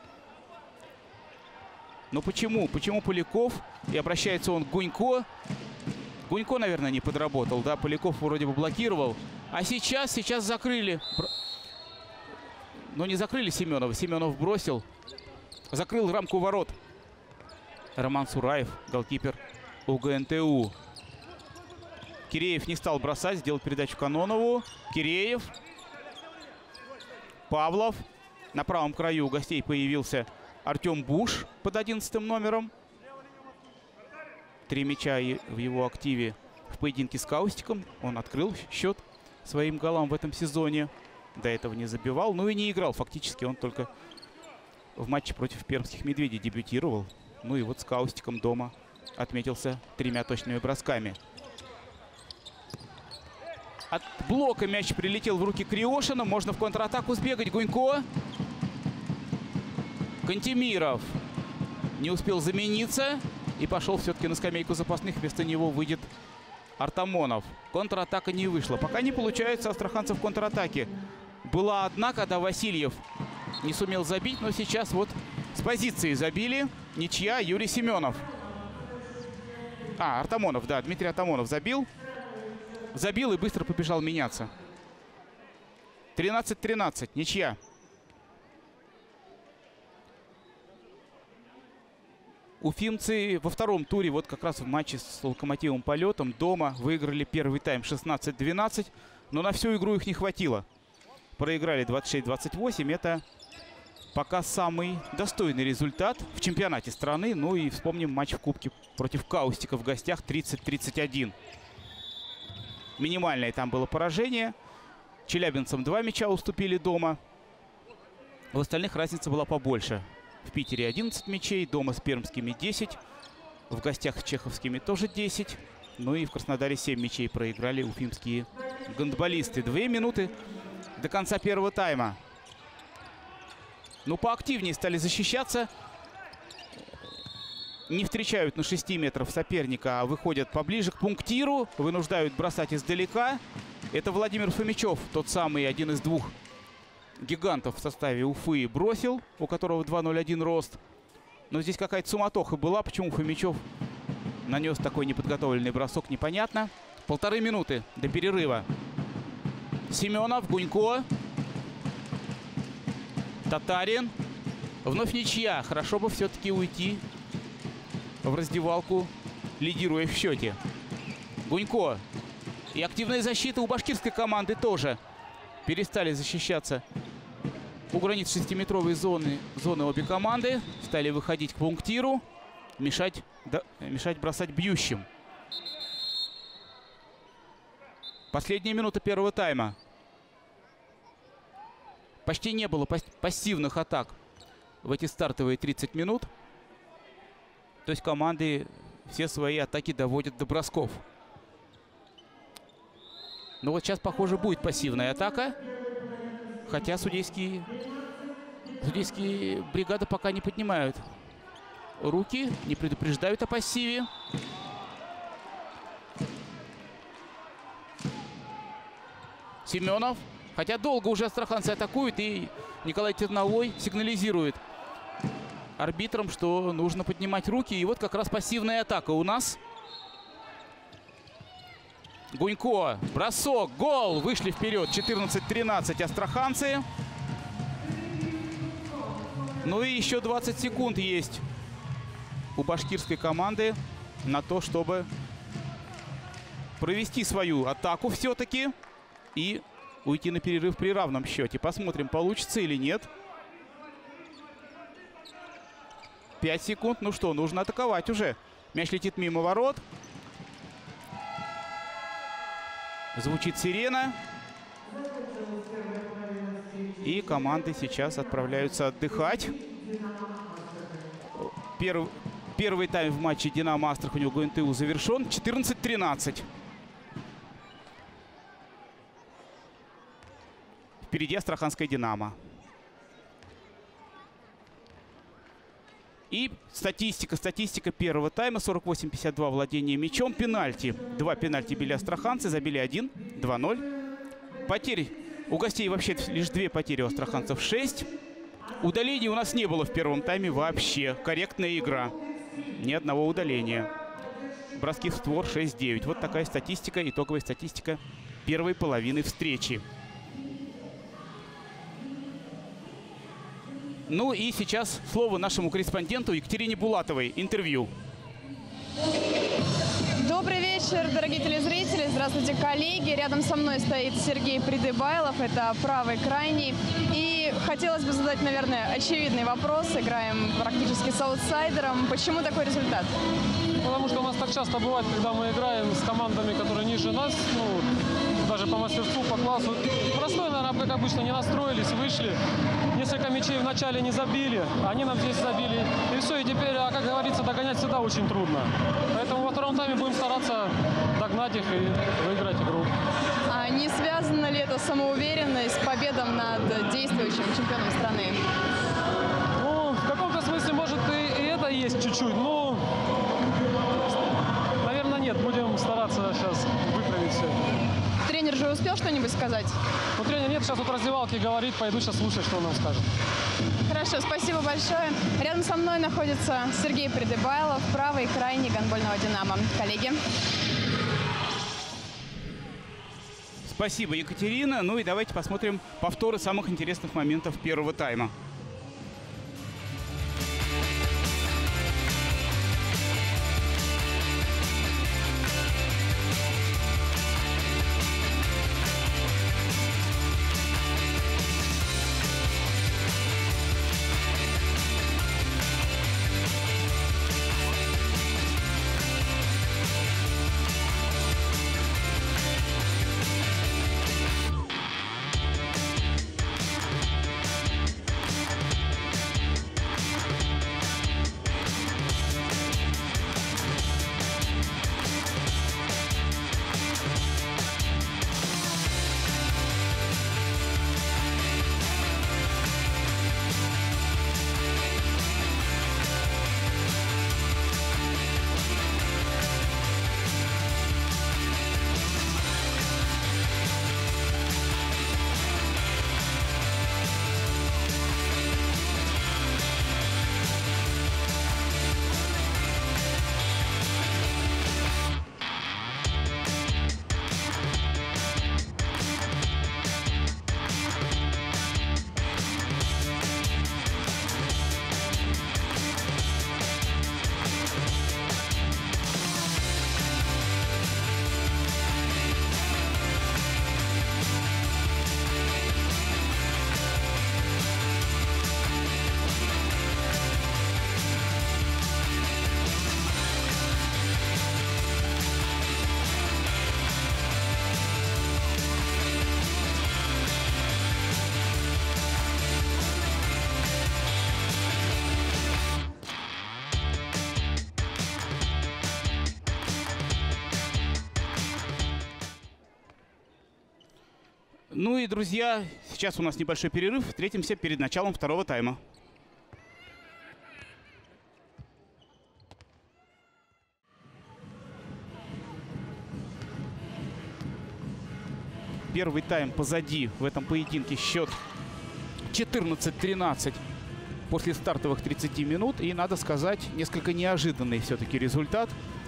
Но почему? Почему Поляков? И обращается он к Гунько. Гунько, наверное, не подработал. Да, Поляков вроде бы блокировал. А сейчас, сейчас закрыли. Но не закрыли Семенова. Семенов бросил. Закрыл рамку ворот. Роман Сураев, голкипер у ГНТУ. Киреев не стал бросать. Сделал передачу Канонову. Киреев. Павлов. На правом краю у гостей появился Артем Буш под одиннадцатым номером. Три мяча в его активе в поединке с Каустиком. Он открыл счет своим голам в этом сезоне. До этого не забивал, ну и не играл. Фактически он только в матче против пермских медведей дебютировал. Ну и вот с Каустиком дома отметился тремя точными бросками. От блока мяч прилетел в руки Криошина. Можно в контратаку сбегать. Гунько. Кантемиров не успел замениться и пошел все-таки на скамейку запасных. Вместо него выйдет Артамонов. Контратака не вышла. Пока не получается астраханцев в контратаке. Была одна, когда Васильев не сумел забить, но сейчас вот с позиции забили. Ничья, Юрий Семенов. А, Артамонов, да, Дмитрий Артамонов забил. Забил и быстро побежал меняться. тринадцать тринадцать, ничья. Уфимцы во втором туре, вот как раз в матче с Локомотивом Полетом, дома выиграли первый тайм шестнадцать двенадцать. Но на всю игру их не хватило. Проиграли двадцать шесть двадцать восемь. Это пока самый достойный результат в чемпионате страны. Ну и вспомним матч в Кубке против Каустика в гостях тридцать тридцать один. Минимальное там было поражение. Челябинцам два мяча уступили дома. В остальных разница была побольше. В Питере одиннадцать мячей, дома с пермскими десять. В гостях с чеховскими тоже десять. Ну и в Краснодаре семь мячей проиграли уфимские гандболисты. Две минуты до конца первого тайма. Ну, поактивнее стали защищаться. Не встречают на шести метров соперника, а выходят поближе к пунктиру. Вынуждают бросать издалека. Это Владимир Фомичев, тот самый, один из двух гигантов в составе Уфы, бросил, у которого два ноль один рост. Но здесь какая-то суматоха была. Почему Фомичев нанес такой неподготовленный бросок, непонятно. Полторы минуты до перерыва. Семенов, Гунько, Татарин. Вновь ничья. Хорошо бы все-таки уйти в раздевалку, лидируя в счете. Гунько. И активная защита у башкирской команды тоже. Перестали защищаться у границ шестиметровой зоны, зоны обе команды. Стали выходить к пунктиру. Мешать, да, мешать бросать бьющим. Последняя минута первого тайма. Почти не было пас пассивных атак в эти стартовые тридцать минут. То есть команды все свои атаки доводят до бросков. Но вот сейчас, похоже, будет пассивная атака. Хотя судейские, судейские бригады пока не поднимают руки, не предупреждают о пассиве. Семенов. Хотя долго уже астраханцы атакуют, и Николай Терновой сигнализирует арбитрам, что нужно поднимать руки. И вот как раз пассивная атака у нас. Гунько. Бросок. Гол. Вышли вперед. четырнадцать тринадцать астраханцы. Ну и еще двадцать секунд есть у башкирской команды на то, чтобы провести свою атаку все-таки и уйти на перерыв при равном счете. Посмотрим, получится или нет. пять секунд. Ну что, нужно атаковать уже. Мяч летит мимо ворот. Звучит сирена. И команды сейчас отправляются отдыхать. Перв... Первый тайм в матче «Динамо» Астрахань ОГНТУ завершен. четырнадцать тринадцать. Впереди астраханская «Динамо». И статистика, статистика первого тайма. сорок восемь пятьдесят два владение мячом. Пенальти. Два пенальти били астраханцы. Забили один. два ноль. Потери у гостей вообще лишь две потери, у астраханцев шесть. Удалений у нас не было в первом тайме вообще. Корректная игра. Ни одного удаления. Броски в створ шесть девять. Вот такая статистика, итоговая статистика первой половины встречи. Ну и сейчас слово нашему корреспонденту Екатерине Булатовой. Интервью. Добрый вечер, дорогие телезрители. Здравствуйте, коллеги. Рядом со мной стоит Сергей Придыбайлов. Это правый крайний. И хотелось бы задать, наверное, очевидный вопрос. Играем практически с аутсайдером. Почему такой результат? Потому что у нас так часто бывает, когда мы играем с командами, которые ниже нас, ну, даже по мастерству, по классу. Простой, наверное, как обычно, не настроились, вышли. Несколько мячей вначале не забили, они нам здесь забили. И все, и теперь, а как говорится, догонять всегда очень трудно. Поэтому во втором тайме будем стараться догнать их и выиграть игру. А не связана ли это самоуверенность с победом над действующим чемпионом страны? Ну, в каком-то смысле, может, и, и это есть чуть-чуть, но, наверное, нет. Будем стараться сейчас выправить все. Тренер же успел что-нибудь сказать? Ну, тренер нет, сейчас вот в раздевалке говорит, пойду сейчас слушать, что он нам скажет. Хорошо, спасибо большое. Рядом со мной находится Сергей Придыбайлов, правый крайний гандбольного «Динамо». Коллеги. Спасибо, Екатерина. Ну и давайте посмотрим повторы самых интересных моментов первого тайма. Ну и, друзья, сейчас у нас небольшой перерыв. Встретимся перед началом второго тайма. Первый тайм позади. В этом поединке счет четырнадцать тринадцать после стартовых тридцати минут. И, надо сказать, несколько неожиданный все-таки результат.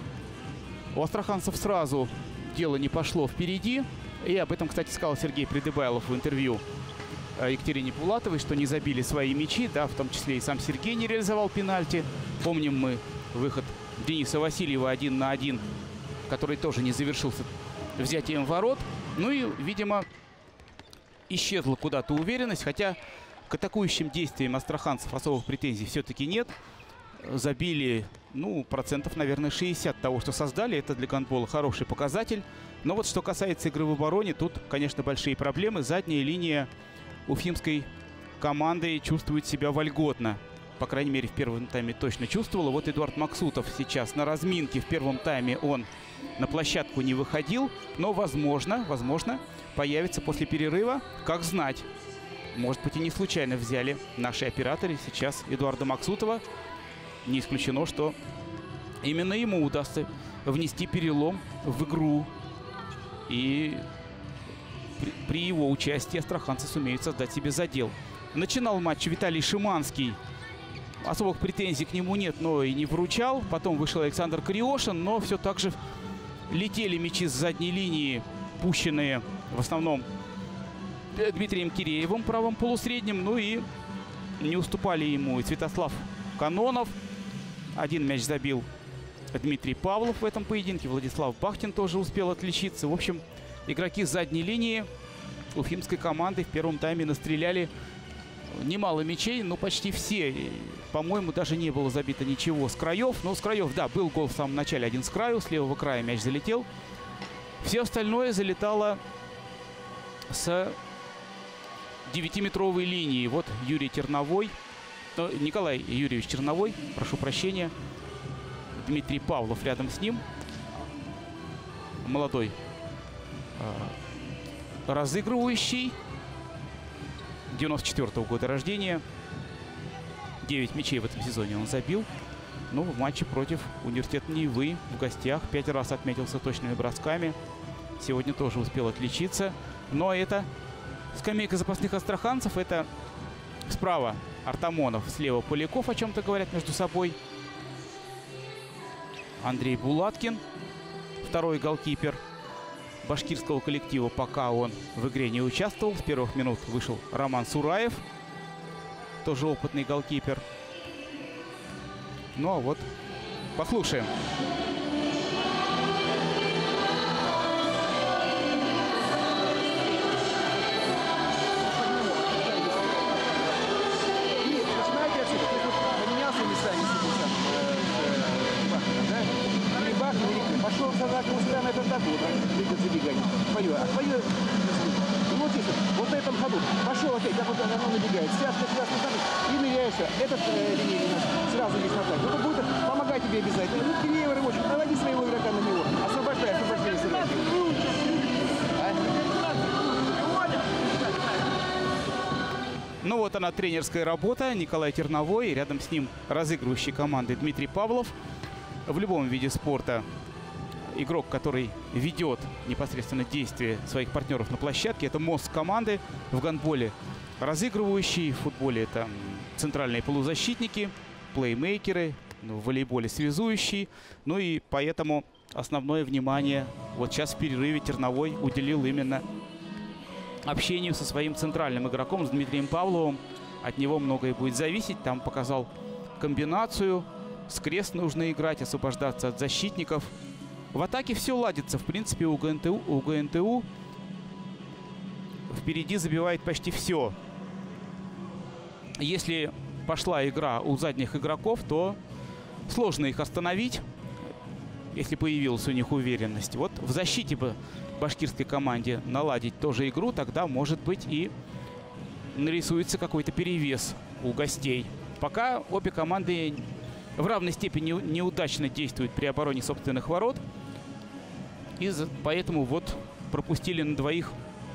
У астраханцев сразу дело не пошло впереди. И об этом, кстати, сказал Сергей Придыбайлов в интервью Екатерине Булатовой, что не забили свои мячи. Да, в том числе и сам Сергей не реализовал пенальти. Помним мы выход Дениса Васильева один на один, который тоже не завершился взятием ворот. Ну и, видимо, исчезла куда-то уверенность. Хотя к атакующим действиям астраханцев особых претензий все-таки нет. Забили, ну, процентов, наверное, шестьдесят того, что создали. Это для гандбола хороший показатель. Но вот что касается игры в обороне, тут, конечно, большие проблемы. Задняя линия уфимской команды чувствует себя вольготно. По крайней мере, в первом тайме точно чувствовала. Вот Эдуард Максутов сейчас на разминке. В первом тайме он на площадку не выходил. Но, возможно, возможно, появится после перерыва. Как знать. Может быть, и не случайно взяли наши операторы сейчас Эдуарда Максутова. Не исключено, что именно ему удастся внести перелом в игру. И при, при его участии астраханцы сумеют создать себе задел. Начинал матч Виталий Шиманский. Особых претензий к нему нет, но и не вручал. Потом вышел Александр Кариошин, но все так же летели мячи с задней линии, пущенные в основном Дмитрием Киреевым, правым полусредним. Ну и не уступали ему и Святослав Канонов. Один мяч забил Дмитрий Павлов в этом поединке. Владислав Бахтин тоже успел отличиться. В общем, игроки с задней линии уфимской команды в первом тайме настреляли немало мячей, но почти все. По-моему, даже не было забито ничего с краев. Но с краев, да, был гол в самом начале, один с краю. С левого края мяч залетел. Все остальное залетало с девятиметровой линии. Вот Юрий Терновой. Николай Юрьевич Черновой, прошу прощения. Дмитрий Павлов рядом с ним. Молодой э, разыгрывающий. девяносто четвёртого года рождения. девять мячей в этом сезоне он забил. Но в матче против Университета Невы в гостях пять раз отметился точными бросками. Сегодня тоже успел отличиться. Но это скамейка запасных астраханцев. Это справа Артамонов, слева Поляков, о чем-то говорят между собой. Андрей Булаткин, второй голкипер башкирского коллектива, пока он в игре не участвовал. С первых минут вышел Роман Сураев, тоже опытный голкипер. Ну а вот, послушаем. Пошел за устраиваем этот атаку, вот забегание. Твое, а твое, вот здесь, вот на этом ходу. Пошел опять, как вот оно набегает. Связка, связка, связка, и ныряешься. Этот э, линейный сразу здесь на плане. Это будет помогать тебе обязательно. Ну, Киреева рывочек, наводи своего игрока на него. Освобождай, освобождай себя. Ну вот она, тренерская работа. Николай Терновой, рядом с ним разыгрывающий команды Дмитрий Павлов. В любом виде спорта игрок, который ведет непосредственно действия своих партнеров на площадке, это мозг команды. В гандболе разыгрывающий, в футболе это центральные полузащитники, плеймейкеры, в волейболе связующие. Ну и поэтому основное внимание вот сейчас в перерыве Терновой уделил именно общению со своим центральным игроком, с Дмитрием Павловым. От него многое будет зависеть. Там показал комбинацию. С крест нужно играть, освобождаться от защитников. В атаке все ладится. В принципе, у ГНТУ, у ГНТУ впереди забивает почти все. Если пошла игра у задних игроков, то сложно их остановить, если появилась у них уверенность. Вот в защите бы башкирской команде наладить тоже игру, тогда, может быть, и нарисуется какой-то перевес у гостей. Пока обе команды в равной степени неудачно действуют при обороне собственных ворот. И поэтому вот пропустили на двоих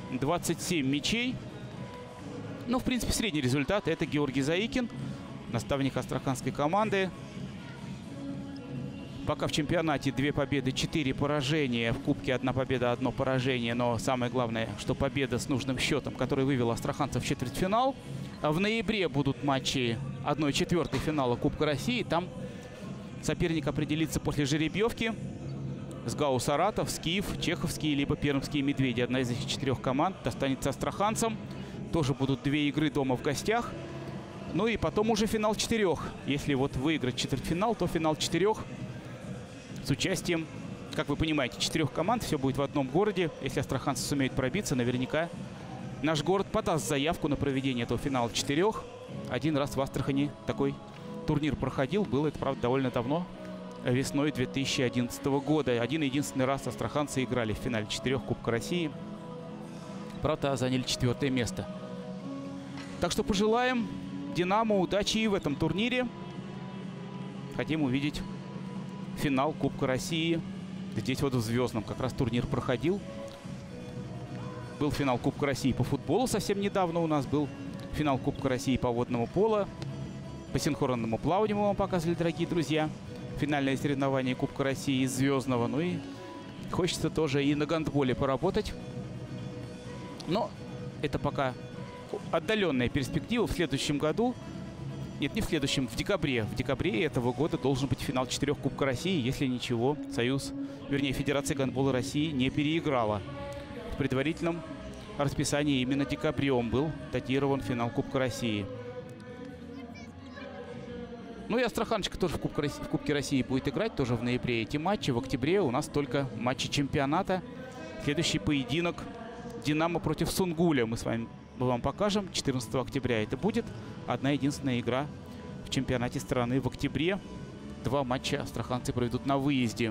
двадцать семь мячей. Ну, в принципе, средний результат. Это Георгий Заикин, наставник астраханской команды. Пока в чемпионате две победы, четыре поражения. В Кубке одна победа, одно поражение. Но самое главное, что победа с нужным счетом, который вывел астраханцев в четвертьфинал. А в ноябре будут матчи одной четвертой финала Кубка России. Там соперник определится после жеребьевки. СГАУ Саратов, Скиф, Чеховские, либо Пермские Медведи. Одна из этих четырех команд достанется астраханцам. Тоже будут две игры дома в гостях. Ну и потом уже финал четырех. Если вот выиграть четвертьфинал, то финал четырех с участием, как вы понимаете, четырех команд. Все будет в одном городе. Если астраханцы сумеют пробиться, наверняка наш город подаст заявку на проведение этого финала четырех. Один раз в Астрахани такой турнир проходил. Было это, правда, довольно давно. Весной две тысячи одиннадцатого года. Один единственный раз астраханцы играли в финале четырех Кубка России. Правда, заняли четвертое место. Так что пожелаем «Динамо» удачи и в этом турнире. Хотим увидеть финал Кубка России. Здесь вот в Звездном как раз турнир проходил. Был финал Кубка России по футболу совсем недавно. У нас был финал Кубка России по водному поло. По синхронному плаванию мы вам показывали, дорогие друзья. Финальное соревнование Кубка России из Звездного. Ну и хочется тоже и на гандболе поработать. Но это пока отдаленная перспектива. В следующем году, нет, не в следующем, в декабре. В декабре этого года должен быть финал четырех Кубка России, если ничего Союз, вернее, Федерация гандбола России не переиграла. В предварительном расписании именно декабрем был датирован финал Кубка России. Ну и астраханчик тоже в Кубке России, в Кубке России будет играть, тоже в ноябре эти матчи. В октябре у нас только матчи чемпионата. Следующий поединок «Динамо» против Сунгуля. Мы с вами мы вам покажем. четырнадцатого октября это будет. Одна единственная игра в чемпионате страны в октябре. Два матча астраханцы проведут на выезде.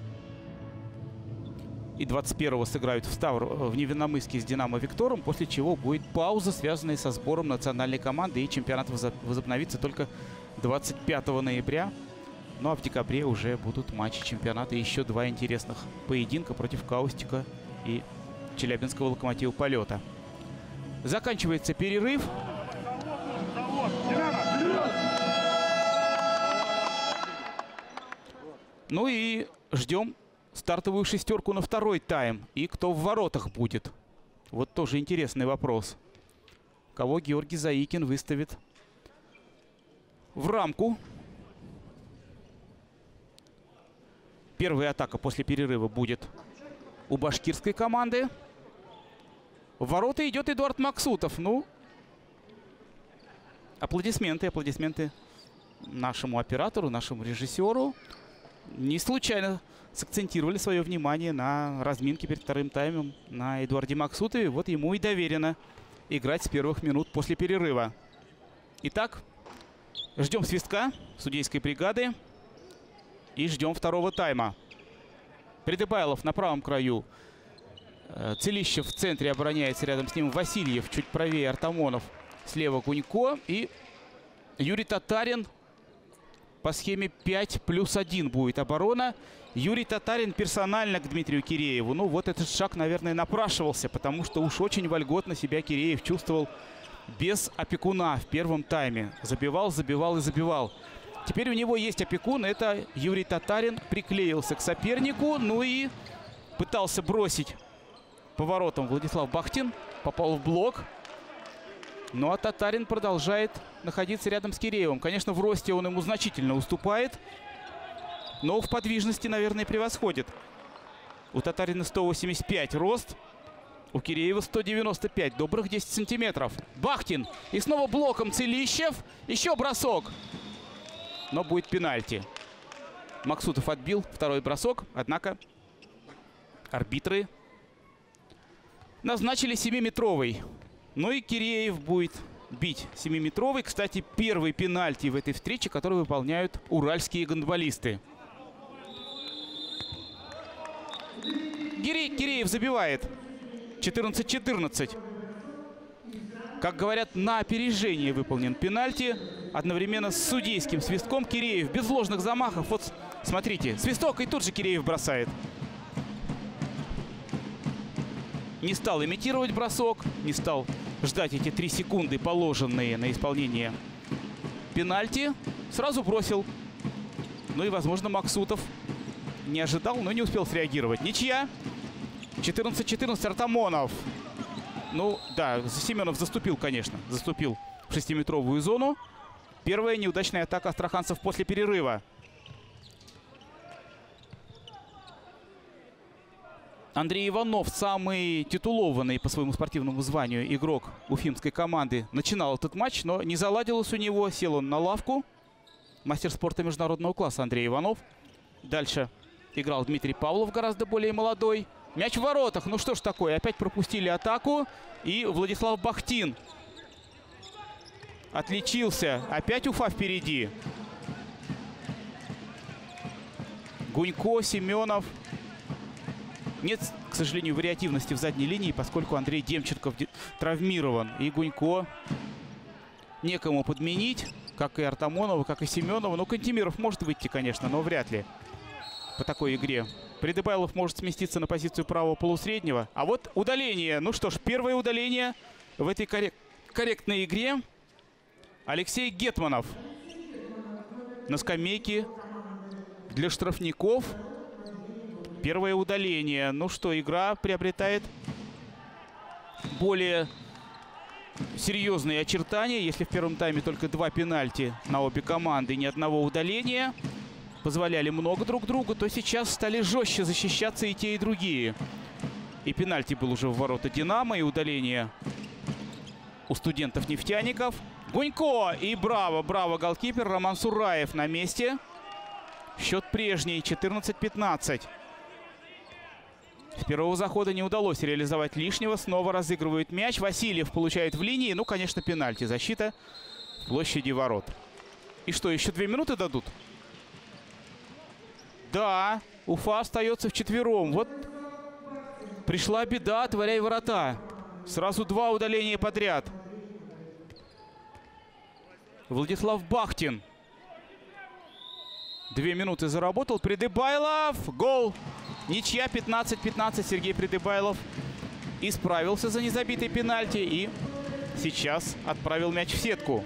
И двадцать первого сыграют в, Ставр... в Невинномысске с «Динамо» Виктором, после чего будет пауза, связанная со сбором национальной команды. И чемпионат возобновится только двадцать пятого ноября. Ну а в декабре уже будут матчи чемпионата. И еще два интересных поединка против «Каустика» и Челябинского «Локомотива Полета». Заканчивается перерыв. Ну и ждем стартовую шестерку на второй тайм. И кто в воротах будет? Вот тоже интересный вопрос. Кого Георгий Заикин выставит в рамку? Первая атака после перерыва будет у башкирской команды. В ворота идет Эдуард Максутов. Ну, аплодисменты, аплодисменты нашему оператору, нашему режиссеру. Не случайно сакцентировали свое внимание на разминке перед вторым таймом на Эдуарде Максутове. Вот ему и доверено играть с первых минут после перерыва. Итак, ждем свистка судейской бригады и ждем второго тайма. Придыбайлов на правом краю. Целищев в центре обороняется, рядом с ним Васильев, чуть правее Артамонов, слева Гунько и Юрий Татарин. По схеме пять плюс один будет оборона. Юрий Татарин персонально к Дмитрию Кирееву. Ну вот этот шаг, наверное, напрашивался, потому что уж очень вольготно себя Киреев чувствовал без опекуна в первом тайме. Забивал, забивал и забивал. Теперь у него есть опекун, это Юрий Татарин. Приклеился к сопернику, ну и пытался бросить поворотом Владислав Бахтин. Попал в блок. Ну а Татарин продолжает находиться рядом с Киреевым. Конечно, в росте он ему значительно уступает. Но в подвижности, наверное, превосходит. У Татарина сто восемьдесят пять рост. У Киреева сто девяносто пять. Добрых десять сантиметров. Бахтин. И снова блоком Целищев. Еще бросок. Но будет пенальти. Максутов отбил второй бросок. Однако арбитры назначили семиметровый. Ну и Киреев будет бить семиметровый. Кстати, первый пенальти в этой встрече, который выполняют уральские гандболисты. Киреев забивает. четырнадцать четырнадцать. Как говорят, на опережение выполнен пенальти. Одновременно с судейским свистком Киреев без ложных замахов. Вот смотрите, свисток, и тут же Киреев бросает. Не стал имитировать бросок, не стал ждать эти три секунды, положенные на исполнение пенальти. Сразу бросил. Ну и, возможно, Максутов не ожидал, но не успел среагировать. Ничья. четырнадцать четырнадцать. Артамонов. Ну, да, Семенов заступил, конечно. Заступил в шестиметровую зону. Первая неудачная атака астраханцев после перерыва. Андрей Иванов, самый титулованный по своему спортивному званию игрок уфимской команды, начинал этот матч, но не заладилось у него. Сел он на лавку. Мастер спорта международного класса Андрей Иванов. Дальше играл Дмитрий Павлов, гораздо более молодой. Мяч в воротах. Ну что ж такое, опять пропустили атаку. И Владислав Бахтин отличился. Опять Уфа впереди. Гунько, Семенов. Нет, к сожалению, вариативности в задней линии, поскольку Андрей Демченков травмирован. И Гунько некому подменить, как и Артамонова, как и Семенова. Ну, Кантемиров может выйти, конечно, но вряд ли по такой игре. Придыбайлов может сместиться на позицию правого полусреднего. А вот удаление. Ну что ж, первое удаление в этой коррек корректной игре. Алексей Гетманов на скамейке для штрафников. Первое удаление. Ну что, игра приобретает более серьезные очертания. Если в первом тайме только два пенальти на обе команды, ни одного удаления, позволяли много друг другу, то сейчас стали жестче защищаться и те, и другие. И пенальти был уже в ворота «Динамо», и удаление у студентов-нефтяников. Гунько! И браво, браво, голкипер Роман Сураев на месте. Счет прежний, четырнадцать пятнадцать. С первого захода не удалось реализовать лишнего. Снова разыгрывают мяч. Васильев получает в линии. Ну, конечно, пенальти. Защита в площади ворот. И что, еще две минуты дадут? Да, Уфа остается вчетвером. Вот пришла беда, отворяй ворота. Сразу два удаления подряд. Владислав Бахтин. Две минуты заработал. Придыбайлов. Гол. Ничья, пятнадцать пятнадцать. Сергей Придыбайлов исправился за незабитый пенальти и сейчас отправил мяч в сетку.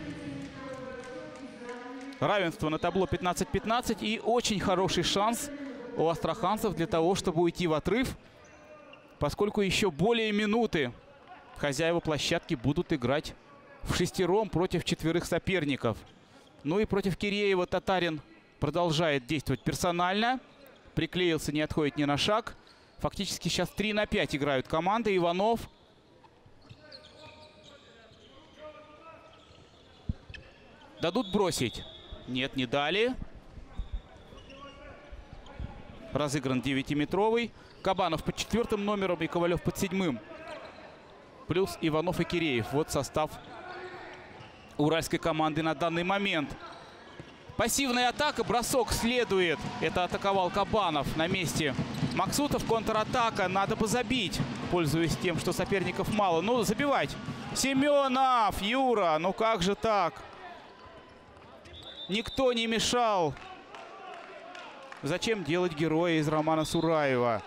Равенство на табло пятнадцать пятнадцать и очень хороший шанс у астраханцев для того, чтобы уйти в отрыв, поскольку еще более минуты хозяева площадки будут играть в шестером против четверых соперников. Ну и против Киреева Татарин продолжает действовать персонально. Приклеился, не отходит ни на шаг. Фактически сейчас три на пять играют команды. Иванов. Дадут бросить? Нет, не дали. Разыгран девятиметровый. Кабанов под четвертым номером и Ковалев под седьмым. Плюс Иванов и Киреев. Вот состав уральской команды на данный момент. Пассивная атака, бросок следует. Это атаковал Кабанов на месте. Максутов, контратака. Надо бы забить, пользуясь тем, что соперников мало. Ну, забивать. Семенов, Юра, ну как же так? Никто не мешал. Зачем делать героя из Романа Сураева?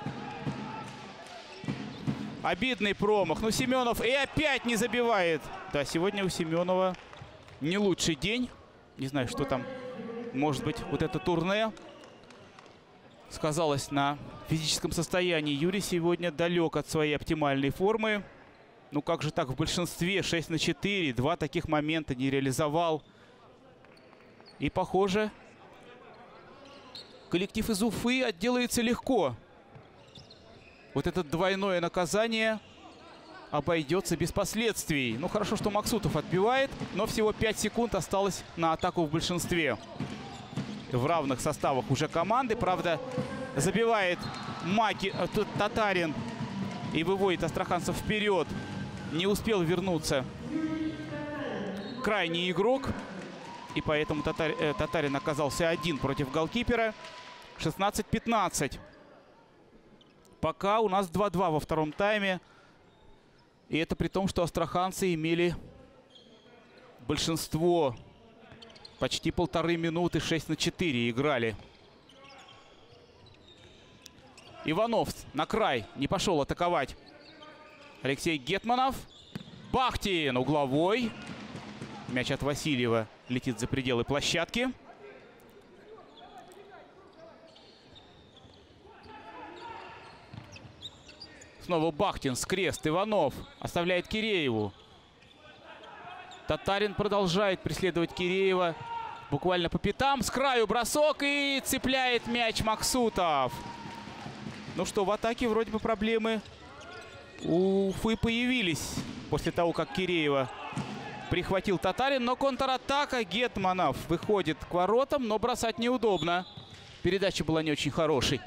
Обидный промах. Ну, Семенов и опять не забивает. Да, сегодня у Семенова не лучший день. Не знаю, что там. Может быть, вот это турне сказалось на физическом состоянии. Юрий сегодня далек от своей оптимальной формы. Ну как же так в большинстве? шесть на четыре. Два таких момента не реализовал. И, похоже, коллектив из Уфы отделается легко. Вот это двойное наказание обойдется без последствий. Ну, хорошо, что Максутов отбивает, но всего пять секунд осталось на атаку в большинстве. В равных составах уже команды. Правда, забивает Маки, тут Татарин и выводит астраханцев вперед. Не успел вернуться крайний игрок. И поэтому Татар, э, Татарин оказался один против голкипера. шестнадцать пятнадцать. Пока у нас два-два во втором тайме. И это при том, что астраханцы имели большинство. Почти полторы минуты, шесть на четыре играли. Иванов на край не пошел атаковать. Алексей Гетманов. Бахтин угловой. Мяч от Васильева летит за пределы площадки. Снова Бахтин, скрест, Иванов оставляет Кирееву. Татарин продолжает преследовать Киреева. Буквально по пятам. С краю бросок и цепляет мяч Максутов. Ну что, в атаке вроде бы проблемы у Уфы появились после того, как Киреева прихватил Татарин. Но контратака. Гетманов выходит к воротам, но бросать неудобно. Передача была не очень хорошей.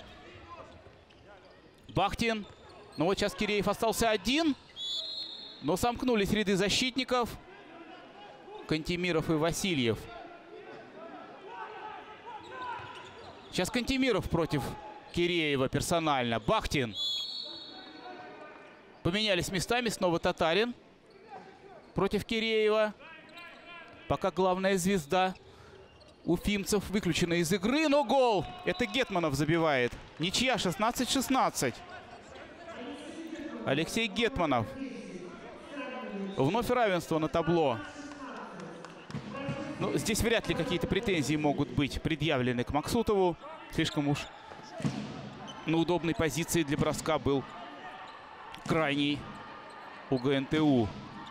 Бахтин. Ну вот сейчас Киреев остался один. Но сомкнулись ряды защитников. Кантемиров и Васильев. Сейчас Кантемиров против Киреева персонально. Бахтин. Поменялись местами. Снова Татарин против Киреева. Пока главная звезда уфимцев выключена из игры. Но гол. Это Гетманов забивает. Ничья шестнадцать шестнадцать. Алексей Гетманов. Вновь равенство на табло. Ну, здесь вряд ли какие-то претензии могут быть предъявлены к Максутову. Слишком уж на удобной позиции для броска был крайний УГНТУ.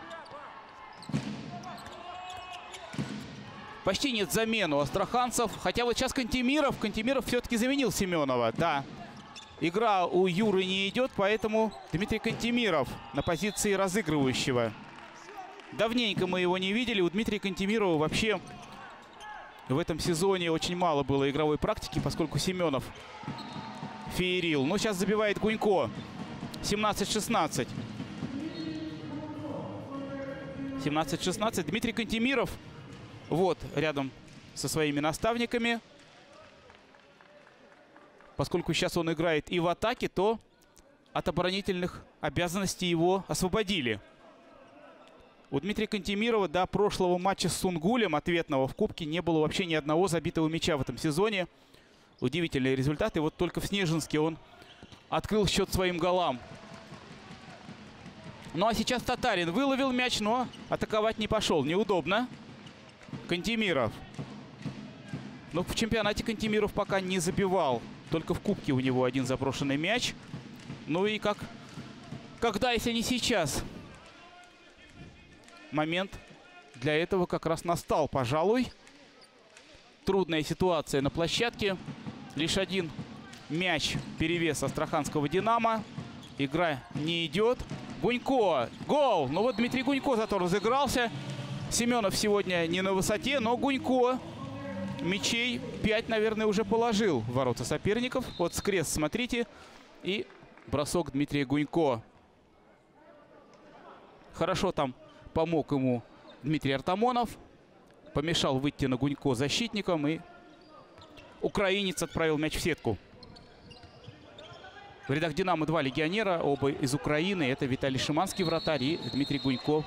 Почти нет замен у астраханцев. Хотя вот сейчас Кантемиров. Кантемиров все-таки заменил Семенова. Да. Игра у Юры не идет, поэтому Дмитрий Кантемиров на позиции разыгрывающего. Давненько мы его не видели. У Дмитрия Кантемирова вообще в этом сезоне очень мало было игровой практики, поскольку Семенов феерил. Но сейчас забивает Гунько. семнадцать шестнадцать. семнадцать шестнадцать. Дмитрий Кантемиров вот рядом со своими наставниками. Поскольку сейчас он играет и в атаке, то от оборонительных обязанностей его освободили. У Дмитрия Кантемирова до прошлого матча с Сунгулем, ответного в Кубке, не было вообще ни одного забитого мяча в этом сезоне. Удивительные результаты. Вот только в Снежинске он открыл счет своим голам. Ну а сейчас Татарин выловил мяч, но атаковать не пошел. Неудобно. Кантемиров. Но в чемпионате Кантемиров пока не забивал. Только в Кубке у него один заброшенный мяч. Ну и как, когда, если не сейчас, момент для этого как раз настал, пожалуй. Трудная ситуация на площадке. Лишь один мяч перевес астраханского «Динамо». Игра не идет. Гунько. Гол. Ну вот Дмитрий Гунько зато разыгрался. Семенов сегодня не на высоте, но Гунько мячей пять, наверное, уже положил в ворота соперников. Вот скрест, смотрите. И бросок Дмитрия Гунько. Хорошо там помог ему Дмитрий Артамонов. Помешал выйти на Гунько защитником. И украинец отправил мяч в сетку. В рядах «Динамо» два легионера, оба из Украины. Это Виталий Шиманский, вратарь, и Дмитрий Гунько.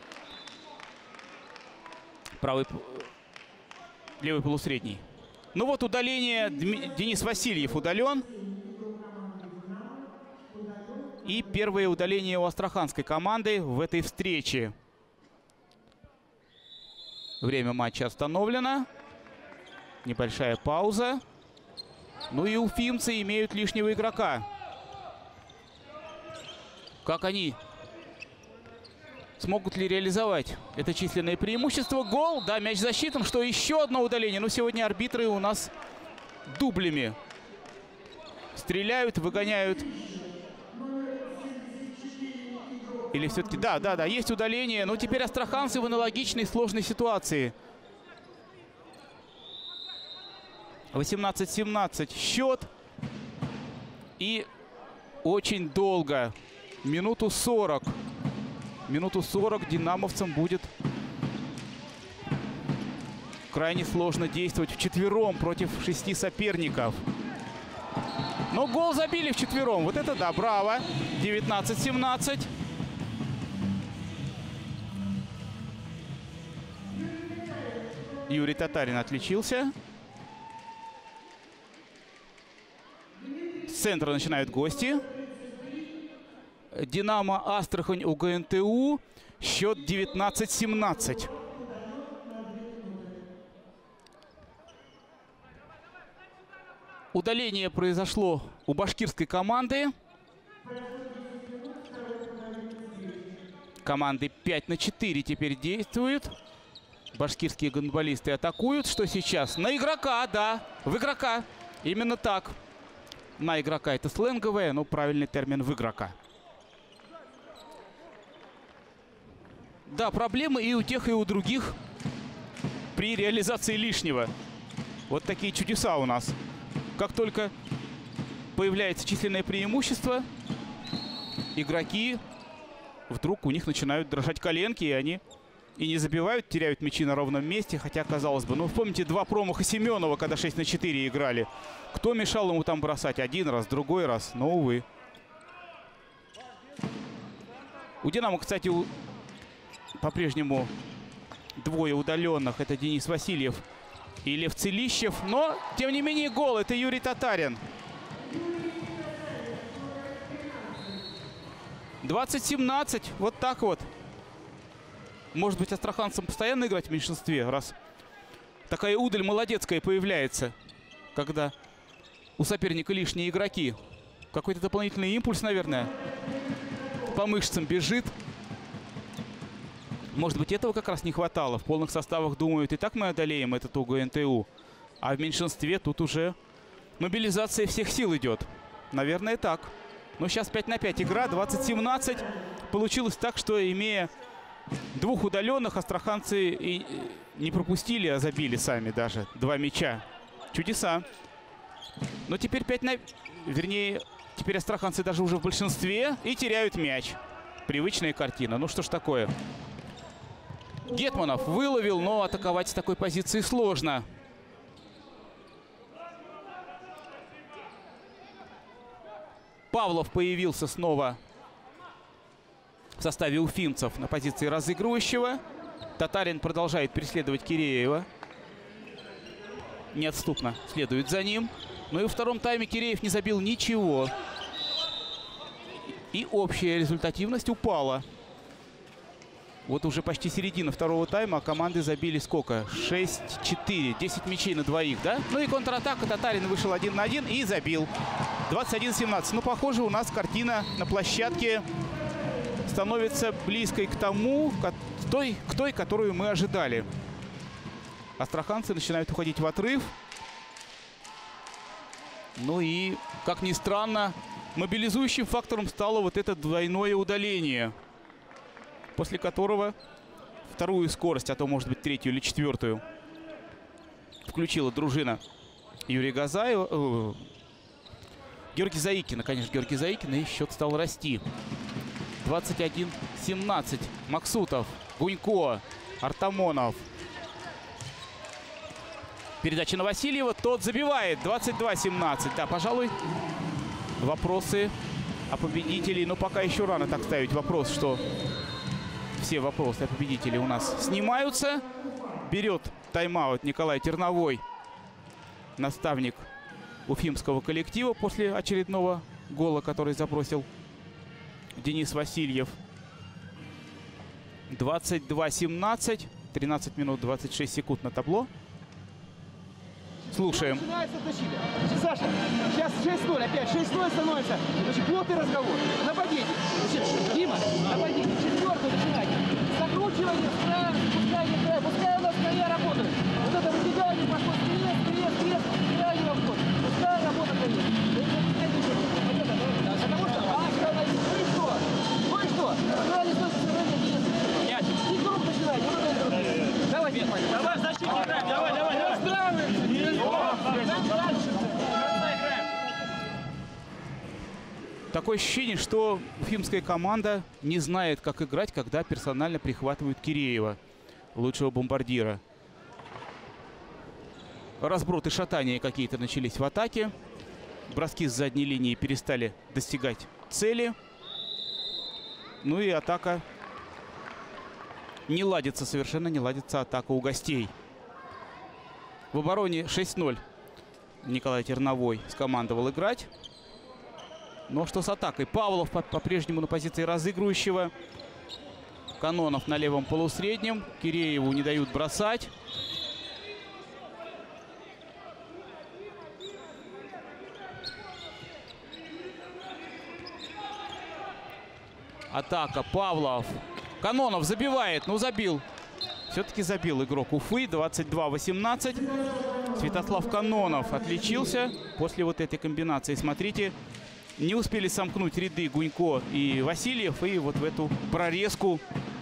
Правый, левый полусредний. Ну вот удаление. Денис Васильев удален. И первое удаление у астраханской команды в этой встрече. Время матча остановлено. Небольшая пауза. Ну и уфимцы имеют лишнего игрока. Как они смогут ли реализовать это численное преимущество? Гол. Да, мяч засчитан. Что, еще одно удаление? Но сегодня арбитры у нас дублями стреляют, выгоняют. Или все-таки... Да, да, да, есть удаление. Но теперь астраханцы в аналогичной сложной ситуации. восемнадцать семнадцать счет. И очень долго. Минуту сорок. Минуту сорок динамовцам будет крайне сложно действовать вчетвером против шести соперников. Но гол забили вчетвером. Вот это да, браво. девятнадцать семнадцать. Юрий Татарин отличился. С центра начинают гости. Динамо Астрахань УГНТУ. Счет девятнадцать семнадцать. Удаление произошло у башкирской команды. Команды пять на четыре теперь действуют. Башкирские гандболисты атакуют. Что сейчас? На игрока, да. В игрока. Именно так. На игрока это сленговое, но правильный термин в игрока. Да, проблемы и у тех, и у других при реализации лишнего. Вот такие чудеса у нас. Как только появляется численное преимущество, игроки вдруг у них начинают дрожать коленки, и они и не забивают, теряют мячи на ровном месте. Хотя, казалось бы, ну помните два промаха Семенова, когда шесть на четыре играли. Кто мешал ему там бросать? Один раз, другой раз, но, увы. У «Динамо», кстати, у... по-прежнему двое удаленных. Это Денис Васильев и Лев Целищев. Но, тем не менее, гол. Это Юрий Татарин. двадцать семнадцать. Вот так вот. Может быть, астраханцам постоянно играть в меньшинстве, раз такая удаль молодецкая появляется, когда у соперника лишние игроки. Какой-то дополнительный импульс, наверное, по мышцам бежит. Может быть, этого как раз не хватало. В полных составах думают, и так мы одолеем этот УГНТУ. А в меньшинстве тут уже мобилизация всех сил идет. Наверное, так. Но сейчас пять на пять игра, двадцать семнадцать. Получилось так, что, имея двух удаленных, астраханцы и не пропустили, а забили сами даже. Два мяча. Чудеса. Но теперь пять на... Вернее, теперь астраханцы даже уже в большинстве и теряют мяч. Привычная картина. Ну что ж такое. Гетманов выловил, но атаковать с такой позиции сложно. Павлов появился снова в составе уфимцев на позиции разыгрывающего. Татарин продолжает преследовать Киреева. Неотступно следует за ним. Но и во втором тайме Киреев не забил ничего. И общая результативность упала. Вот уже почти середина второго тайма, а команды забили сколько? шесть четыре. десять мячей на двоих, да? Ну и контратака. Татарин вышел один на один и забил. двадцать один семнадцать. Ну, похоже, у нас картина на площадке становится близкой к тому, к той, к той, которую мы ожидали. Астраханцы начинают уходить в отрыв. Ну и, как ни странно, мобилизующим фактором стало вот это двойное удаление, после которого вторую скорость, а то, может быть, третью или четвертую, включила дружина Юрия Газаева. Э, Георгий Заикина, конечно, Георгий Заикин, и счет стал расти. двадцать один семнадцать. Максутов, Гунько, Артамонов. Передача на Васильева. Тот забивает. двадцать два семнадцать. Да, пожалуй, вопросы о победителей. Но пока еще рано так ставить вопрос, что все вопросы о победителей у нас снимаются. Берет тайм-аут Николай Терновой, наставник уфимского коллектива, после очередного гола, который забросил Денис Васильев. двадцать два семнадцать. тринадцать минут двадцать шесть секунд на табло. Слушаем. Начинается тащили. Саша, сейчас шесть ноль, опять шесть ноль становится. Значит, плотный разговор. Нападение. Значит, Дима, нападение. Четвертый начинайте. Закручивание, края, пускай не края. Пускай у нас края работают. Вот это выбегание пошло. Крест, крест, крест. Крайний обход. Пускай работа края. Потому что, а, крайний, ну и что? Ну и что? Крайний, стой, крайний, и круг начинай. Давай, Дима. Давай, защитник, давай, давай, давай. Такое ощущение, что уфимская команда не знает, как играть, когда персонально прихватывают Киреева, лучшего бомбардира. Разброты, шатания какие-то начались в атаке. Броски с задней линии перестали достигать цели. Ну и атака не ладится, совершенно не ладится атака у гостей. В обороне шесть ноль Николай Терновой скомандовал играть. Но что с атакой? Павлов по-прежнему на позиции разыгрывающего. Канонов на левом полусреднем. Кирееву не дают бросать. Атака. Павлов. Канонов забивает. Ну, забил. Все-таки забил игрок Уфы. двадцать два восемнадцать. Святослав Канонов отличился после вот этой комбинации. Смотрите, не успели сомкнуть ряды Гунько и Васильев. И вот в эту прорезку,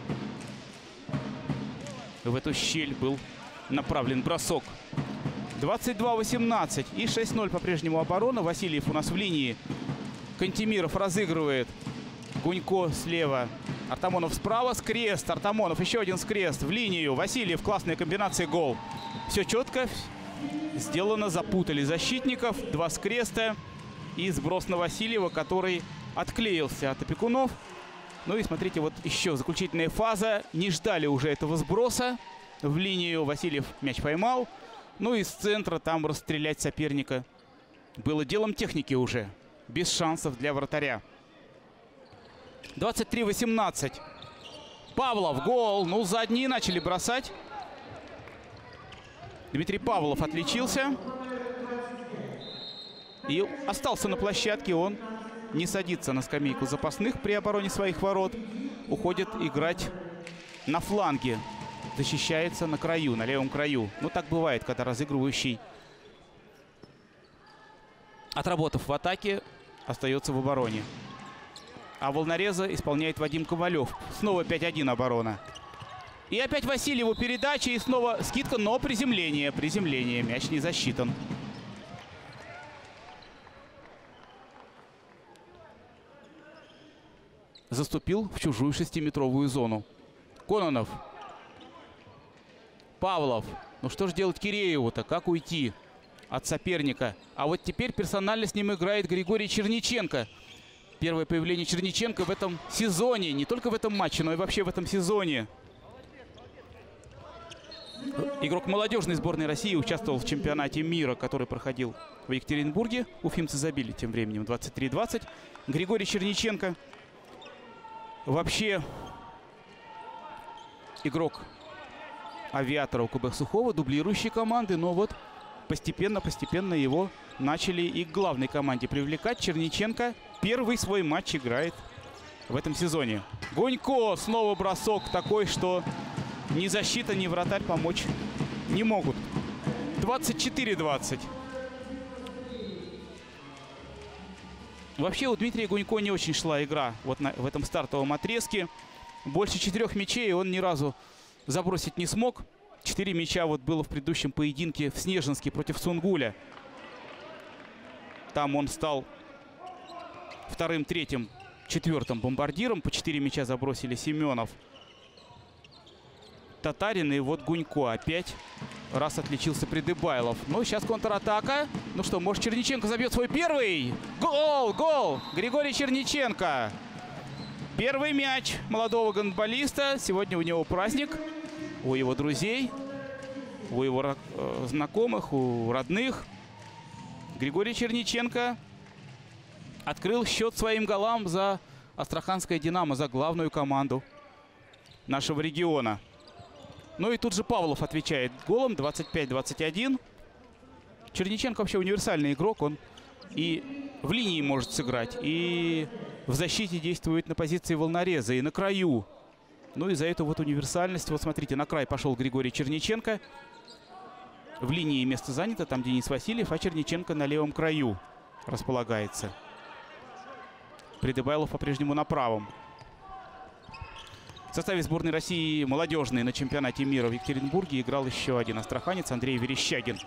в эту щель был направлен бросок. двадцать два восемнадцать и шесть ноль по-прежнему оборона. Васильев у нас в линии. Кантемиров разыгрывает. Гунько слева. Артамонов справа. Скрест. Артамонов. Еще один скрест. В линию. Васильев. Классная комбинация. Гол. Все четко. Сделано. Запутали защитников. Два скреста. И сброс на Васильева, который отклеился от опекунов. Ну и смотрите, вот еще заключительная фаза. Не ждали уже этого сброса. В линию Васильев мяч поймал. Ну и с центра там расстрелять соперника было делом техники уже. Без шансов для вратаря. двадцать три восемнадцать. Павлов. Гол. Ну, задние начали бросать. Дмитрий Павлов отличился. И остался на площадке. Он не садится на скамейку запасных при обороне своих ворот. Уходит играть на фланге. Защищается на краю, на левом краю. Ну, так бывает, когда разыгрывающий, отработав в атаке, остается в обороне. А волнореза исполняет Вадим Ковалев. Снова пять один оборона. И опять Васильеву передача. И снова скидка, но приземление. Приземление. Мяч не засчитан. Заступил в чужую шестиметровую зону. Кононов. Павлов. Ну что же делать Кирееву-то? Как уйти от соперника? А вот теперь персонально с ним играет Григорий Черниченко. Первое появление Черниченко в этом сезоне. Не только в этом матче, но и вообще в этом сезоне. Игрок молодежной сборной России участвовал в чемпионате мира, который проходил в Екатеринбурге. Уфимцы забили тем временем двадцать три двадцать. Григорий Черниченко. Вообще игрок Авиатора УКБ Сухого, дублирующей команды. Но вот постепенно-постепенно его начали и к главной команде привлекать. Черниченко первый свой матч играет в этом сезоне. Гунько. Снова бросок такой, что ни защита, ни вратарь помочь не могут. двадцать четыре двадцать. Вообще у Дмитрия Гунько не очень шла игра вот на, в этом стартовом отрезке. Больше четырех мячей он ни разу забросить не смог. Четыре мяча вот было в предыдущем поединке в Снежинске против Сунгуля. Там он стал вторым, третьим, четвертым бомбардиром. По четыре мяча забросили Семенов, Татарин и вот Гунько. Опять раз отличился Придыбайлов. Ну, сейчас контратака. Ну что, может, Черниченко забьет свой первый? Гол! Гол! Григорий Черниченко. Первый мяч молодого гандболиста. Сегодня у него праздник. У его друзей, у его э, знакомых, у родных. Григорий Черниченко открыл счет своим голам за Астраханское «Динамо», за главную команду нашего региона. Ну и тут же Павлов отвечает голом. двадцать пять двадцать один. Черниченко вообще универсальный игрок. Он и в линии может сыграть, и в защите действует на позиции волнореза, и на краю. Ну и за эту вот универсальность. Вот смотрите, на край пошел Григорий Черниченко. В линии место занято. Там Денис Васильев, а Черниченко на левом краю располагается. Придыбайлов по-прежнему на правом. В составе сборной России молодежной на чемпионате мира в Екатеринбурге играл еще один астраханец, Андрей Верещагин.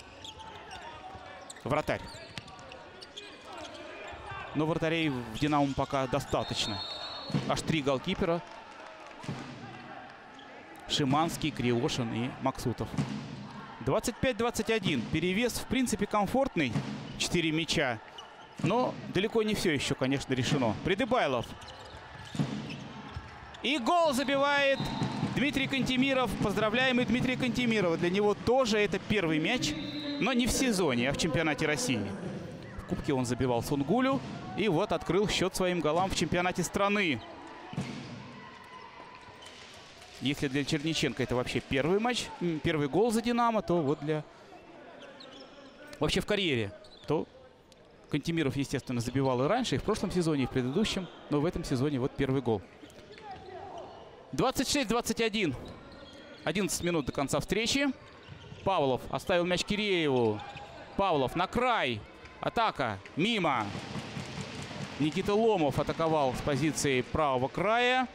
Вратарь. Но вратарей в «Динамо» пока достаточно. Аж три голкипера. Шиманский, Криошин и Максутов. двадцать пять двадцать один. Перевес, в принципе, комфортный. четыре мяча. Но далеко не все еще, конечно, решено. Придыбайлов. И гол забивает Дмитрий Кантемиров. Поздравляем и Дмитрия Кантемирова. Для него тоже это первый мяч. Но не в сезоне, а в чемпионате России. Кубке он забивал Сунгулю. И вот открыл счет своим голам в чемпионате страны. Если для Черниченко это вообще первый матч, первый гол за «Динамо», то вот для... Вообще в карьере, то Кантемиров, естественно, забивал и раньше, и в прошлом сезоне, и в предыдущем. Но в этом сезоне вот первый гол. двадцать шесть двадцать один. одиннадцать минут до конца встречи. Павлов оставил мяч Кирееву. Павлов на край. Атака. Мимо. Никита Ломов атаковал с позиции правого края.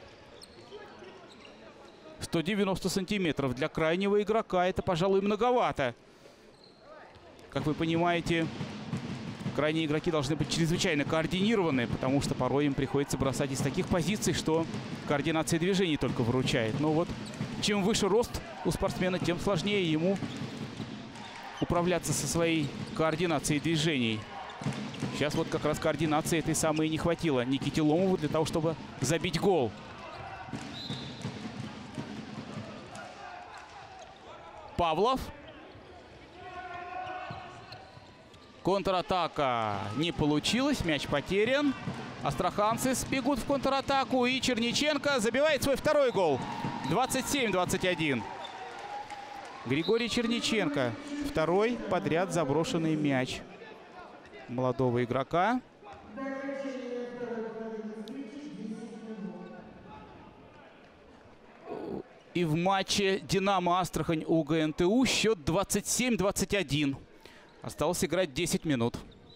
сто девяносто сантиметров для крайнего игрока. Это, пожалуй, многовато. Как вы понимаете, крайние игроки должны быть чрезвычайно координированы, потому что порой им приходится бросать из таких позиций, что координация движений только выручает. Но вот чем выше рост у спортсмена, тем сложнее ему управляться со своей координацией движений. Сейчас вот как раз координации этой самой не хватило Никите Ломову для того, чтобы забить гол. Павлов. Контратака не получилась, мяч потерян. Астраханцы бегут в контратаку, и Черниченко забивает свой второй гол. двадцать семь двадцать один. Григорий Черниченко. Второй подряд заброшенный мяч молодого игрока. И в матче «Динамо-Астрахань» у ГНТУ счет двадцать семь двадцать один. Осталось играть десять минут.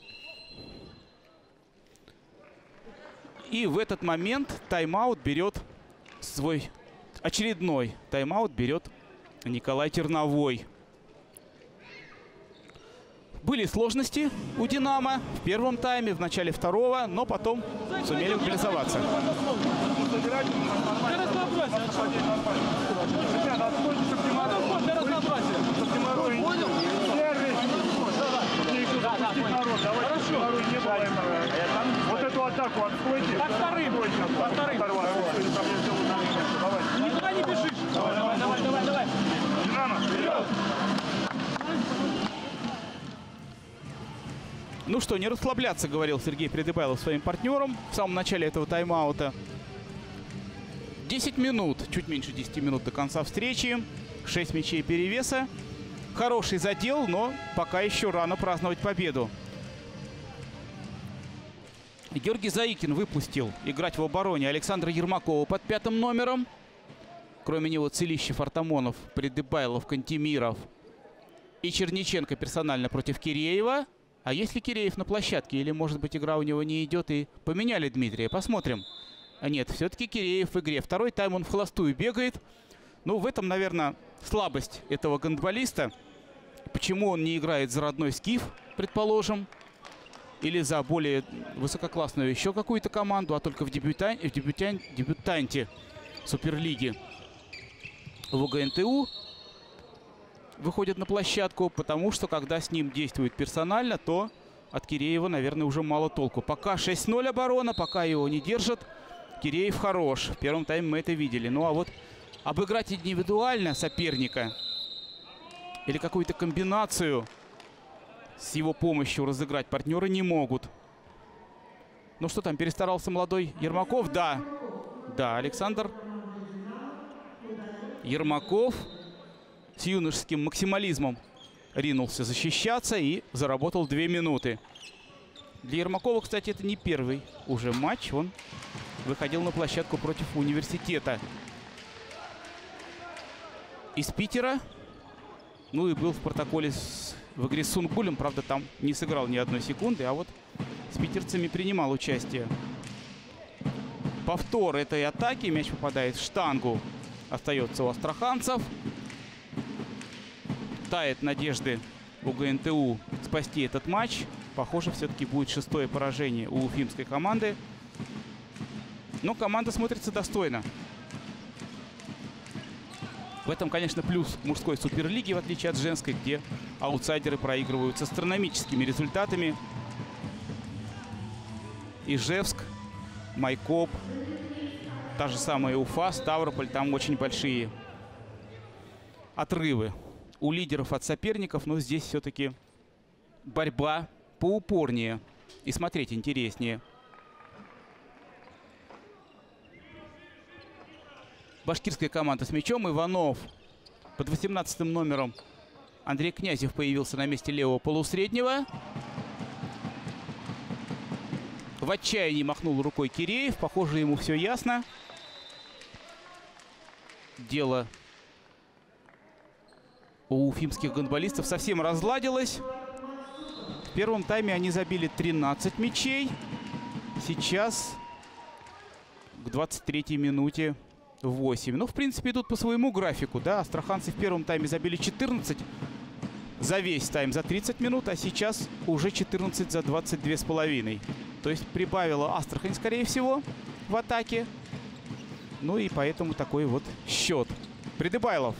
И в этот момент тайм-аут берет свой очередной тайм-аут берет Николай Терновой. Были сложности у «Динамо» в первом тайме, в начале второго, но потом сумели мобилизоваться. Вот эту атаку откройте. По вторым. По вторым. Никуда не бежишь. Давай, давай, давай, давай. Динамо, вперед! Ну что, не расслабляться, говорил Сергей Придыбайлов своим партнерам в самом начале этого тайм-аута. десять минут, чуть меньше десяти минут до конца встречи. шесть мячей перевеса. Хороший задел, но пока еще рано праздновать победу. Георгий Заикин выпустил играть в обороне Александра Ермакова под пятым номером. Кроме него Целищев, Артамонов, Придыбайлов, Кантемиров и Черниченко персонально против Киреева. А если Киреев на площадке, или, может быть, игра у него не идет и поменяли Дмитрия? Посмотрим. А нет, все-таки Киреев в игре. Второй тайм он в холостую бегает. Ну, в этом, наверное, слабость этого гандболиста. Почему он не играет за родной Скиф, предположим, или за более высококлассную еще какую-то команду, а только в, дебютан... в дебютан... дебютанте Суперлиги в УГНТУ выходит на площадку, потому что, когда с ним действует персонально, то от Киреева, наверное, уже мало толку. Пока шесть ноль оборона, пока его не держат, Киреев хорош. В первом тайме мы это видели. Ну а вот обыграть индивидуально соперника или какую-то комбинацию с его помощью разыграть партнеры не могут. Ну что там, перестарался молодой Ермаков? Да, да, Александр Ермаков с юношеским максимализмом ринулся защищаться и заработал две минуты. Для Ермакова, кстати, это не первый уже матч. Он выходил на площадку против Университета из Питера. Ну и был в протоколе с, в игре с Сунгулем. Правда, там не сыграл ни одной секунды, а вот с питерцами принимал участие. Повтор этой атаки. Мяч попадает в штангу. Остается у астраханцев. Тает надежды у ГНТУ спасти этот матч. Похоже, все-таки будет шестое поражение у уфимской команды. Но команда смотрится достойно. В этом, конечно, плюс мужской суперлиги, в отличие от женской, где аутсайдеры проигрывают с астрономическими результатами. Ижевск, Майкоп, та же самая Уфа, Ставрополь. Там очень большие отрывы у лидеров от соперников. Но здесь все-таки борьба поупорнее и смотреть интереснее. Башкирская команда с мячом. Иванов под восемнадцатым номером. Андрей Князев появился на месте левого полусреднего. В отчаянии махнул рукой Киреев. Похоже, ему все ясно. Дело у уфимских гандболистов совсем разладилось. В первом тайме они забили тринадцать мячей. Сейчас к двадцать третьей минуте восемь. Ну, в принципе, идут по своему графику. Да, астраханцы в первом тайме забили четырнадцать за весь тайм, за тридцать минут, а сейчас уже четырнадцать за двадцать две с половиной. То есть прибавила Астрахань, скорее всего, в атаке. Ну и поэтому такой вот счет. Придыбайлов.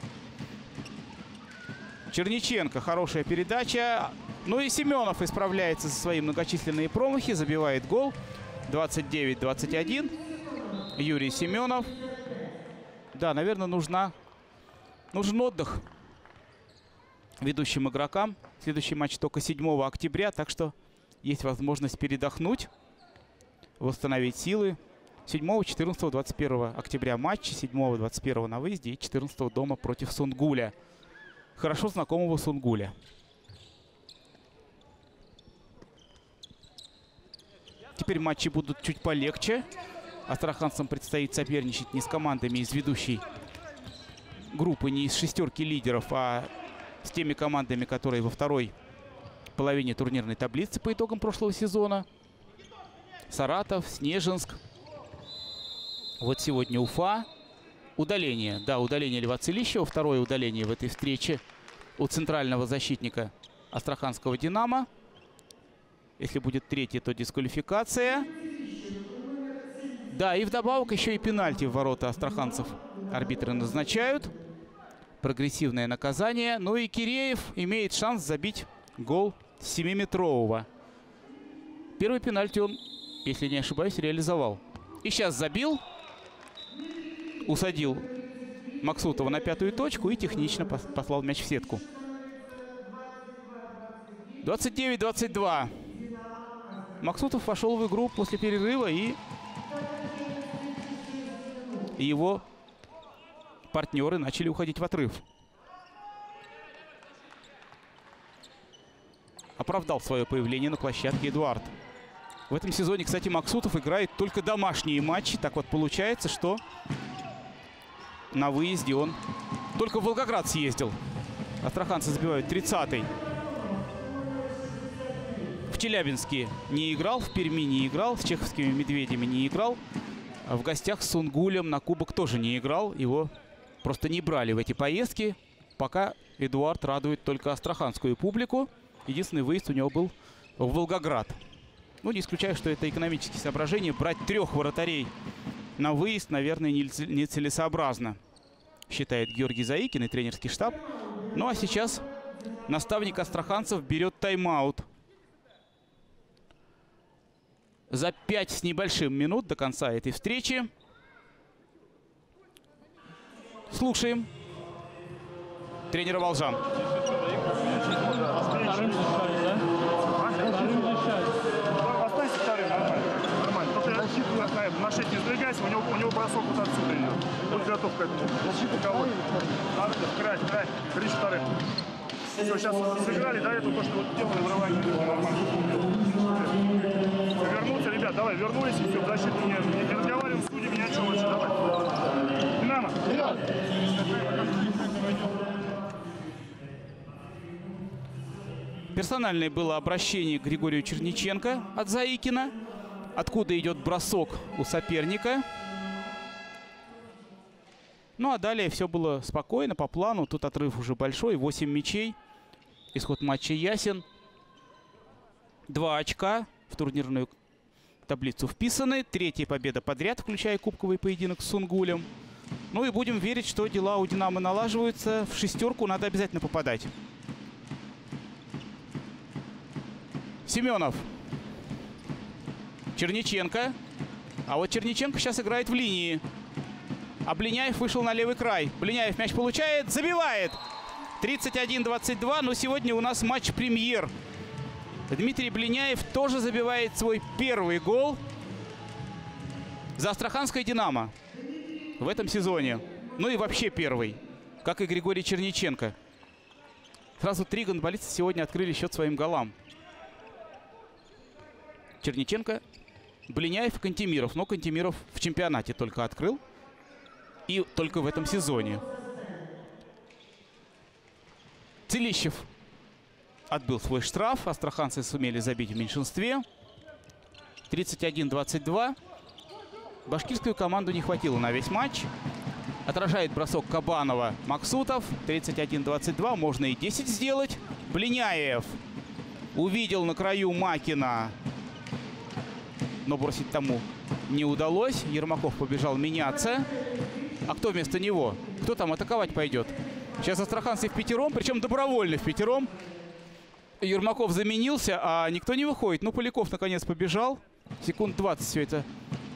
Черниченко. Хорошая передача. Ну и Семенов исправляется за свои многочисленные промахи. Забивает гол. двадцать девять двадцать один. Юрий Семенов. Да, наверное, нужна, нужен отдых ведущим игрокам. Следующий матч только седьмого октября. Так что есть возможность передохнуть, восстановить силы. седьмого, четырнадцатого, двадцать первого октября матчи. седьмого, двадцать первого на выезде и четырнадцатого дома против Сунгуля. Хорошо знакомого Сунгуля. Теперь матчи будут чуть полегче. Астраханцам предстоит соперничать не с командами из ведущей группы, не из шестерки лидеров, а с теми командами, которые во второй половине турнирной таблицы по итогам прошлого сезона. Саратов, Снежинск. Вот сегодня Уфа. Удаление. Да, удаление Льва Целищева. Второе удаление в этой встрече у центрального защитника астраханского «Динамо». Если будет третье, то дисквалификация. Да, и вдобавок еще и пенальти в ворота астраханцев арбитры назначают. Прогрессивное наказание. Ну и Киреев имеет шанс забить гол с семиметрового. Первый пенальти он, если не ошибаюсь, реализовал. И сейчас забил. Усадил Максутова на пятую точку и технично послал мяч в сетку. двадцать девять двадцать два. Максутов вошел в игру после перерыва, и его партнеры начали уходить в отрыв. Оправдал свое появление на площадке Эдуард. В этом сезоне, кстати, Максутов играет только домашние матчи. Так вот получается, что на выезде он только в Волгоград съездил. Астраханцы забивают тридцатый. В Челябинске не играл, в Перми не играл, с чеховскими «Медведями» не играл. А в гостях с Сунгулем на кубок тоже не играл. Его просто не брали в эти поездки. Пока Эдуард радует только астраханскую публику. Единственный выезд у него был в Волгоград. Ну, не исключаю, что это экономические соображения. Брать трех вратарей на выезд, наверное, нецелесообразно, считает Георгий Заикин и тренерский штаб. Ну, а сейчас наставник астраханцев берет тайм-аут. За пять с небольшим минут до конца этой встречи. Слушаем тренера волжан. Останься вторым, нормально. Нормально. Только на шесть не сдвигайся, у него, у него бросок вот отсюда идет. Он готов к этому. Защиту кого? Надо край, край. Крич вторым. Все, сейчас сыграли до этого, то, что вот делали врывание. Вернуться, ребят, давай, вернулись, и все, в защиту не, не, не разговариваем с судьями, ни о чем вообще, давай. Динамо. Персональное было обращение к Григорию Черниченко от Заикина. Откуда идет бросок у соперника. Ну а далее все было спокойно, по плану. Тут отрыв уже большой, восемь мячей. Исход матча ясен. Два очка в турнирную таблицу вписаны. Третья победа подряд, включая кубковый поединок с Сунгулем. Ну и будем верить, что дела у «Динамо» налаживаются. В шестерку надо обязательно попадать. Семенов. Черниченко. А вот Черниченко сейчас играет в линии. А Блиняев вышел на левый край. Блиняев мяч получает, забивает. тридцать один двадцать два. Но сегодня у нас матч премьер Дмитрий Блиняев тоже забивает свой первый гол за астраханское «Динамо» в этом сезоне. Ну и вообще первый, как и Григорий Черниченко. Сразу три гандболиста сегодня открыли счет своим голам. Черниченко, Блиняев, Кантемиров. Но Кантемиров в чемпионате только открыл. И только в этом сезоне. Целищев отбил свой штраф. Астраханцы сумели забить в меньшинстве. тридцать один двадцать два. Башкирскую команду не хватило на весь матч. Отражает бросок Кабанова Максутов. тридцать один двадцать два. Можно и десять сделать. Блиняев увидел на краю Макина. Но бросить тому не удалось. Ермаков побежал меняться. А кто вместо него? Кто там атаковать пойдет? Сейчас астраханцы в пятером, причем добровольно в пятером. Ермаков заменился, а никто не выходит. Ну, Поляков наконец побежал. Секунд двадцать все это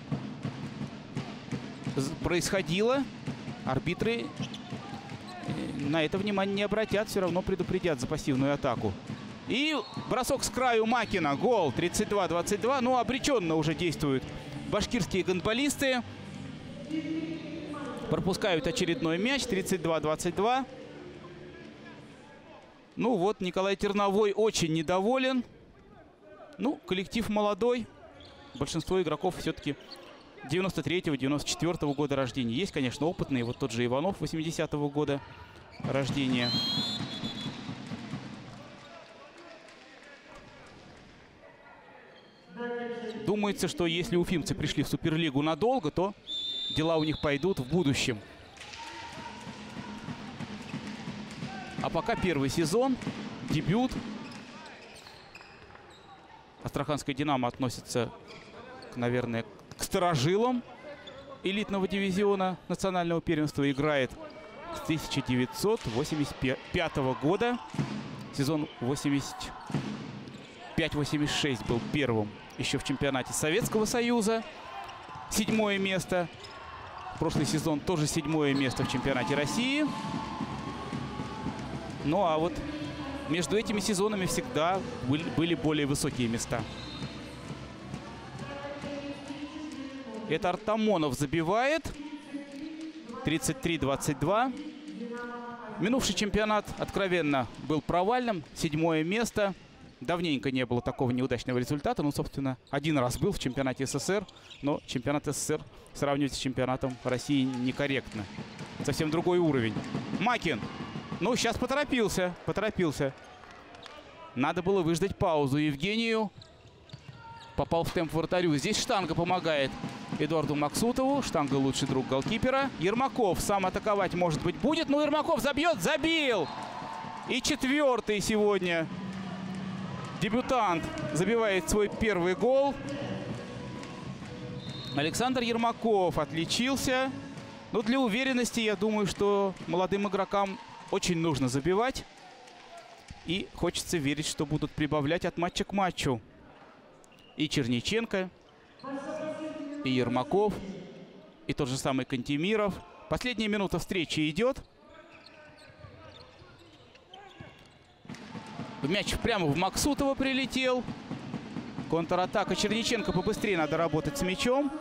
происходило. Арбитры на это внимание не обратят. Все равно предупредят за пассивную атаку. И бросок с краю Макина. Гол тридцать два двадцать два. Ну, обреченно уже действуют башкирские гандболисты. Пропускают очередной мяч. тридцать два двадцать два. Ну вот, Николай Терновой очень недоволен. Ну, коллектив молодой. Большинство игроков все-таки девяносто третьего девяносто четвёртого года рождения. Есть, конечно, опытные. Вот тот же Иванов восьмидесятого года рождения. Думается, что если уфимцы пришли в Суперлигу надолго, то дела у них пойдут в будущем. А пока первый сезон, дебют. Астраханское «Динамо» относится, к, наверное, к старожилам элитного дивизиона национального первенства. Играет с тысяча девятьсот восемьдесят пятого года. Сезон восемьдесят пять восемьдесят шесть был первым еще в чемпионате Советского Союза. Седьмое место. Прошлый сезон тоже седьмое место в чемпионате России. Ну а вот между этими сезонами всегда были, были более высокие места. Это Артамонов забивает. тридцать три двадцать два. Минувший чемпионат откровенно был провальным. Седьмое место. Давненько не было такого неудачного результата. Ну, собственно, один раз был в чемпионате СССР. Но чемпионат СССР сравнивать с чемпионатом России некорректно. Совсем другой уровень. Макин. Ну, сейчас поторопился. Поторопился. Надо было выждать паузу. Евгению попал в темп вратарю. Здесь штанга помогает Эдуарду Максутову. Штанга лучший друг голкипера. Ермаков сам атаковать, может быть, будет. Но Ермаков забьет. Забил. И четвертый сегодня дебютант забивает свой первый гол. Александр Ермаков отличился. Но для уверенности, я думаю, что молодым игрокам очень нужно забивать. И хочется верить, что будут прибавлять от матча к матчу. И Черниченко, и Ермаков, и тот же самый Кантемиров. Последняя минута встречи идет. Мяч прямо в Максутова прилетел. Контратака Черниченко. Побыстрее надо работать с мячом.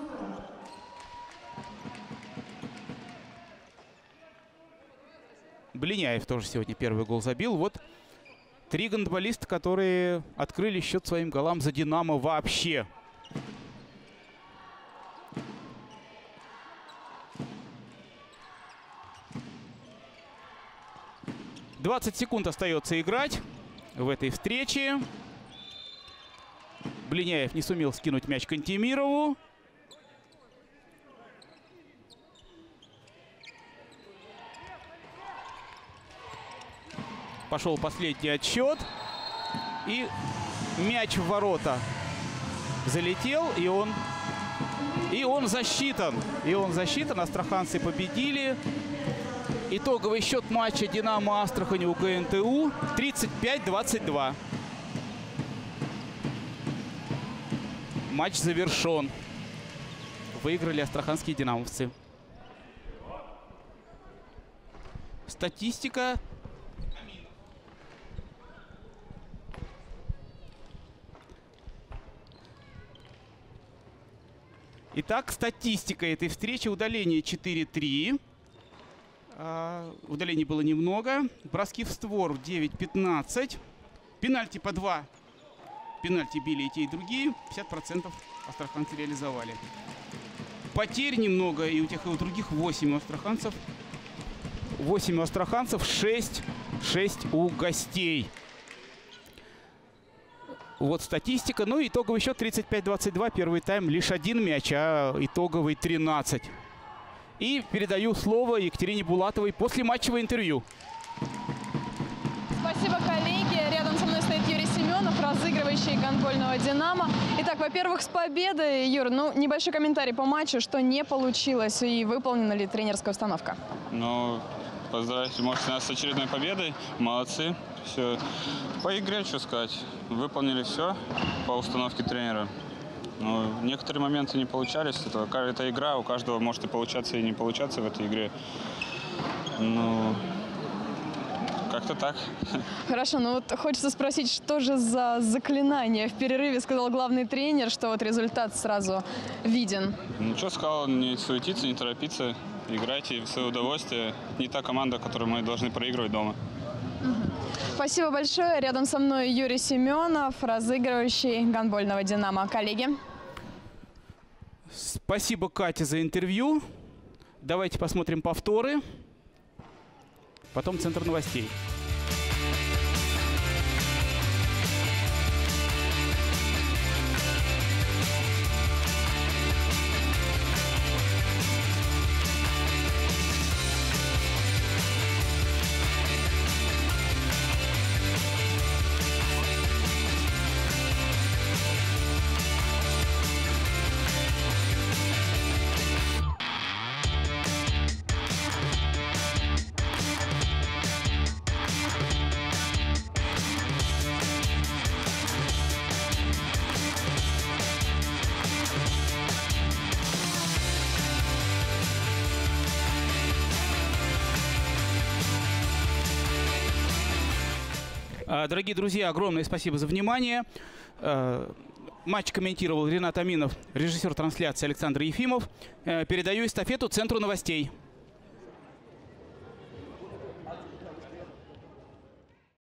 Блиняев тоже сегодня первый гол забил. Вот три гандболиста, которые открыли счет своим голам за «Динамо» вообще. двадцать секунд остается играть в этой встрече. Блиняев не сумел скинуть мяч Кантемирову. Пошел последний отсчет. И мяч в ворота залетел. И он, и он засчитан. И он засчитан. Астраханцы победили. Итоговый счет матча «Динамо» Астрахань у ГНТУ тридцать пять двадцать два. Матч завершен. Выиграли астраханские динамовцы. Статистика. Итак, статистика этой встречи. Удаление четыре-три. А, удалений было немного. Броски в створ девять-пятнадцать. Пенальти по два. Пенальти били и те, и другие. пятьдесят процентов астраханцы реализовали. Потерь немного и у тех, и у других. восемь у астраханцев. восемь у астраханцев, шесть, шесть у гостей. Вот статистика. Ну, итоговый счет тридцать пять двадцать два. Первый тайм лишь один мяч, а итоговый тринадцать. И передаю слово Екатерине Булатовой после матчевого интервью. Спасибо, коллеги. Рядом со мной стоит Юрий Семенов, разыгрывающий гандбольного «Динамо». Итак, во-первых, с победой, Юр. Ну, небольшой комментарий по матчу, что не получилось и выполнена ли тренерская установка? Ну, поздравьте, можете нас с очередной победой. Молодцы. Все. По игре, что сказать. Выполнили все по установке тренера. Но некоторые моменты не получались. Это, это игра, у каждого может и получаться, и не получаться в этой игре. Ну, как-то так. Хорошо, ну вот хочется спросить, что же за заклинание? В перерыве сказал главный тренер, что вот результат сразу виден. Ну, что сказал, не суетиться, не торопиться. Играйте в свое удовольствие. Не та команда, которую мы должны проигрывать дома. Спасибо большое. Рядом со мной Юрий Семенов, разыгрывающий гандбольного «Динамо». Коллеги. Спасибо, Кате, за интервью. Давайте посмотрим повторы. Потом центр новостей. Дорогие друзья, огромное спасибо за внимание. Матч комментировал Ренат Аминов, режиссер трансляции Александр Ефимов. Передаю эстафету Центру новостей.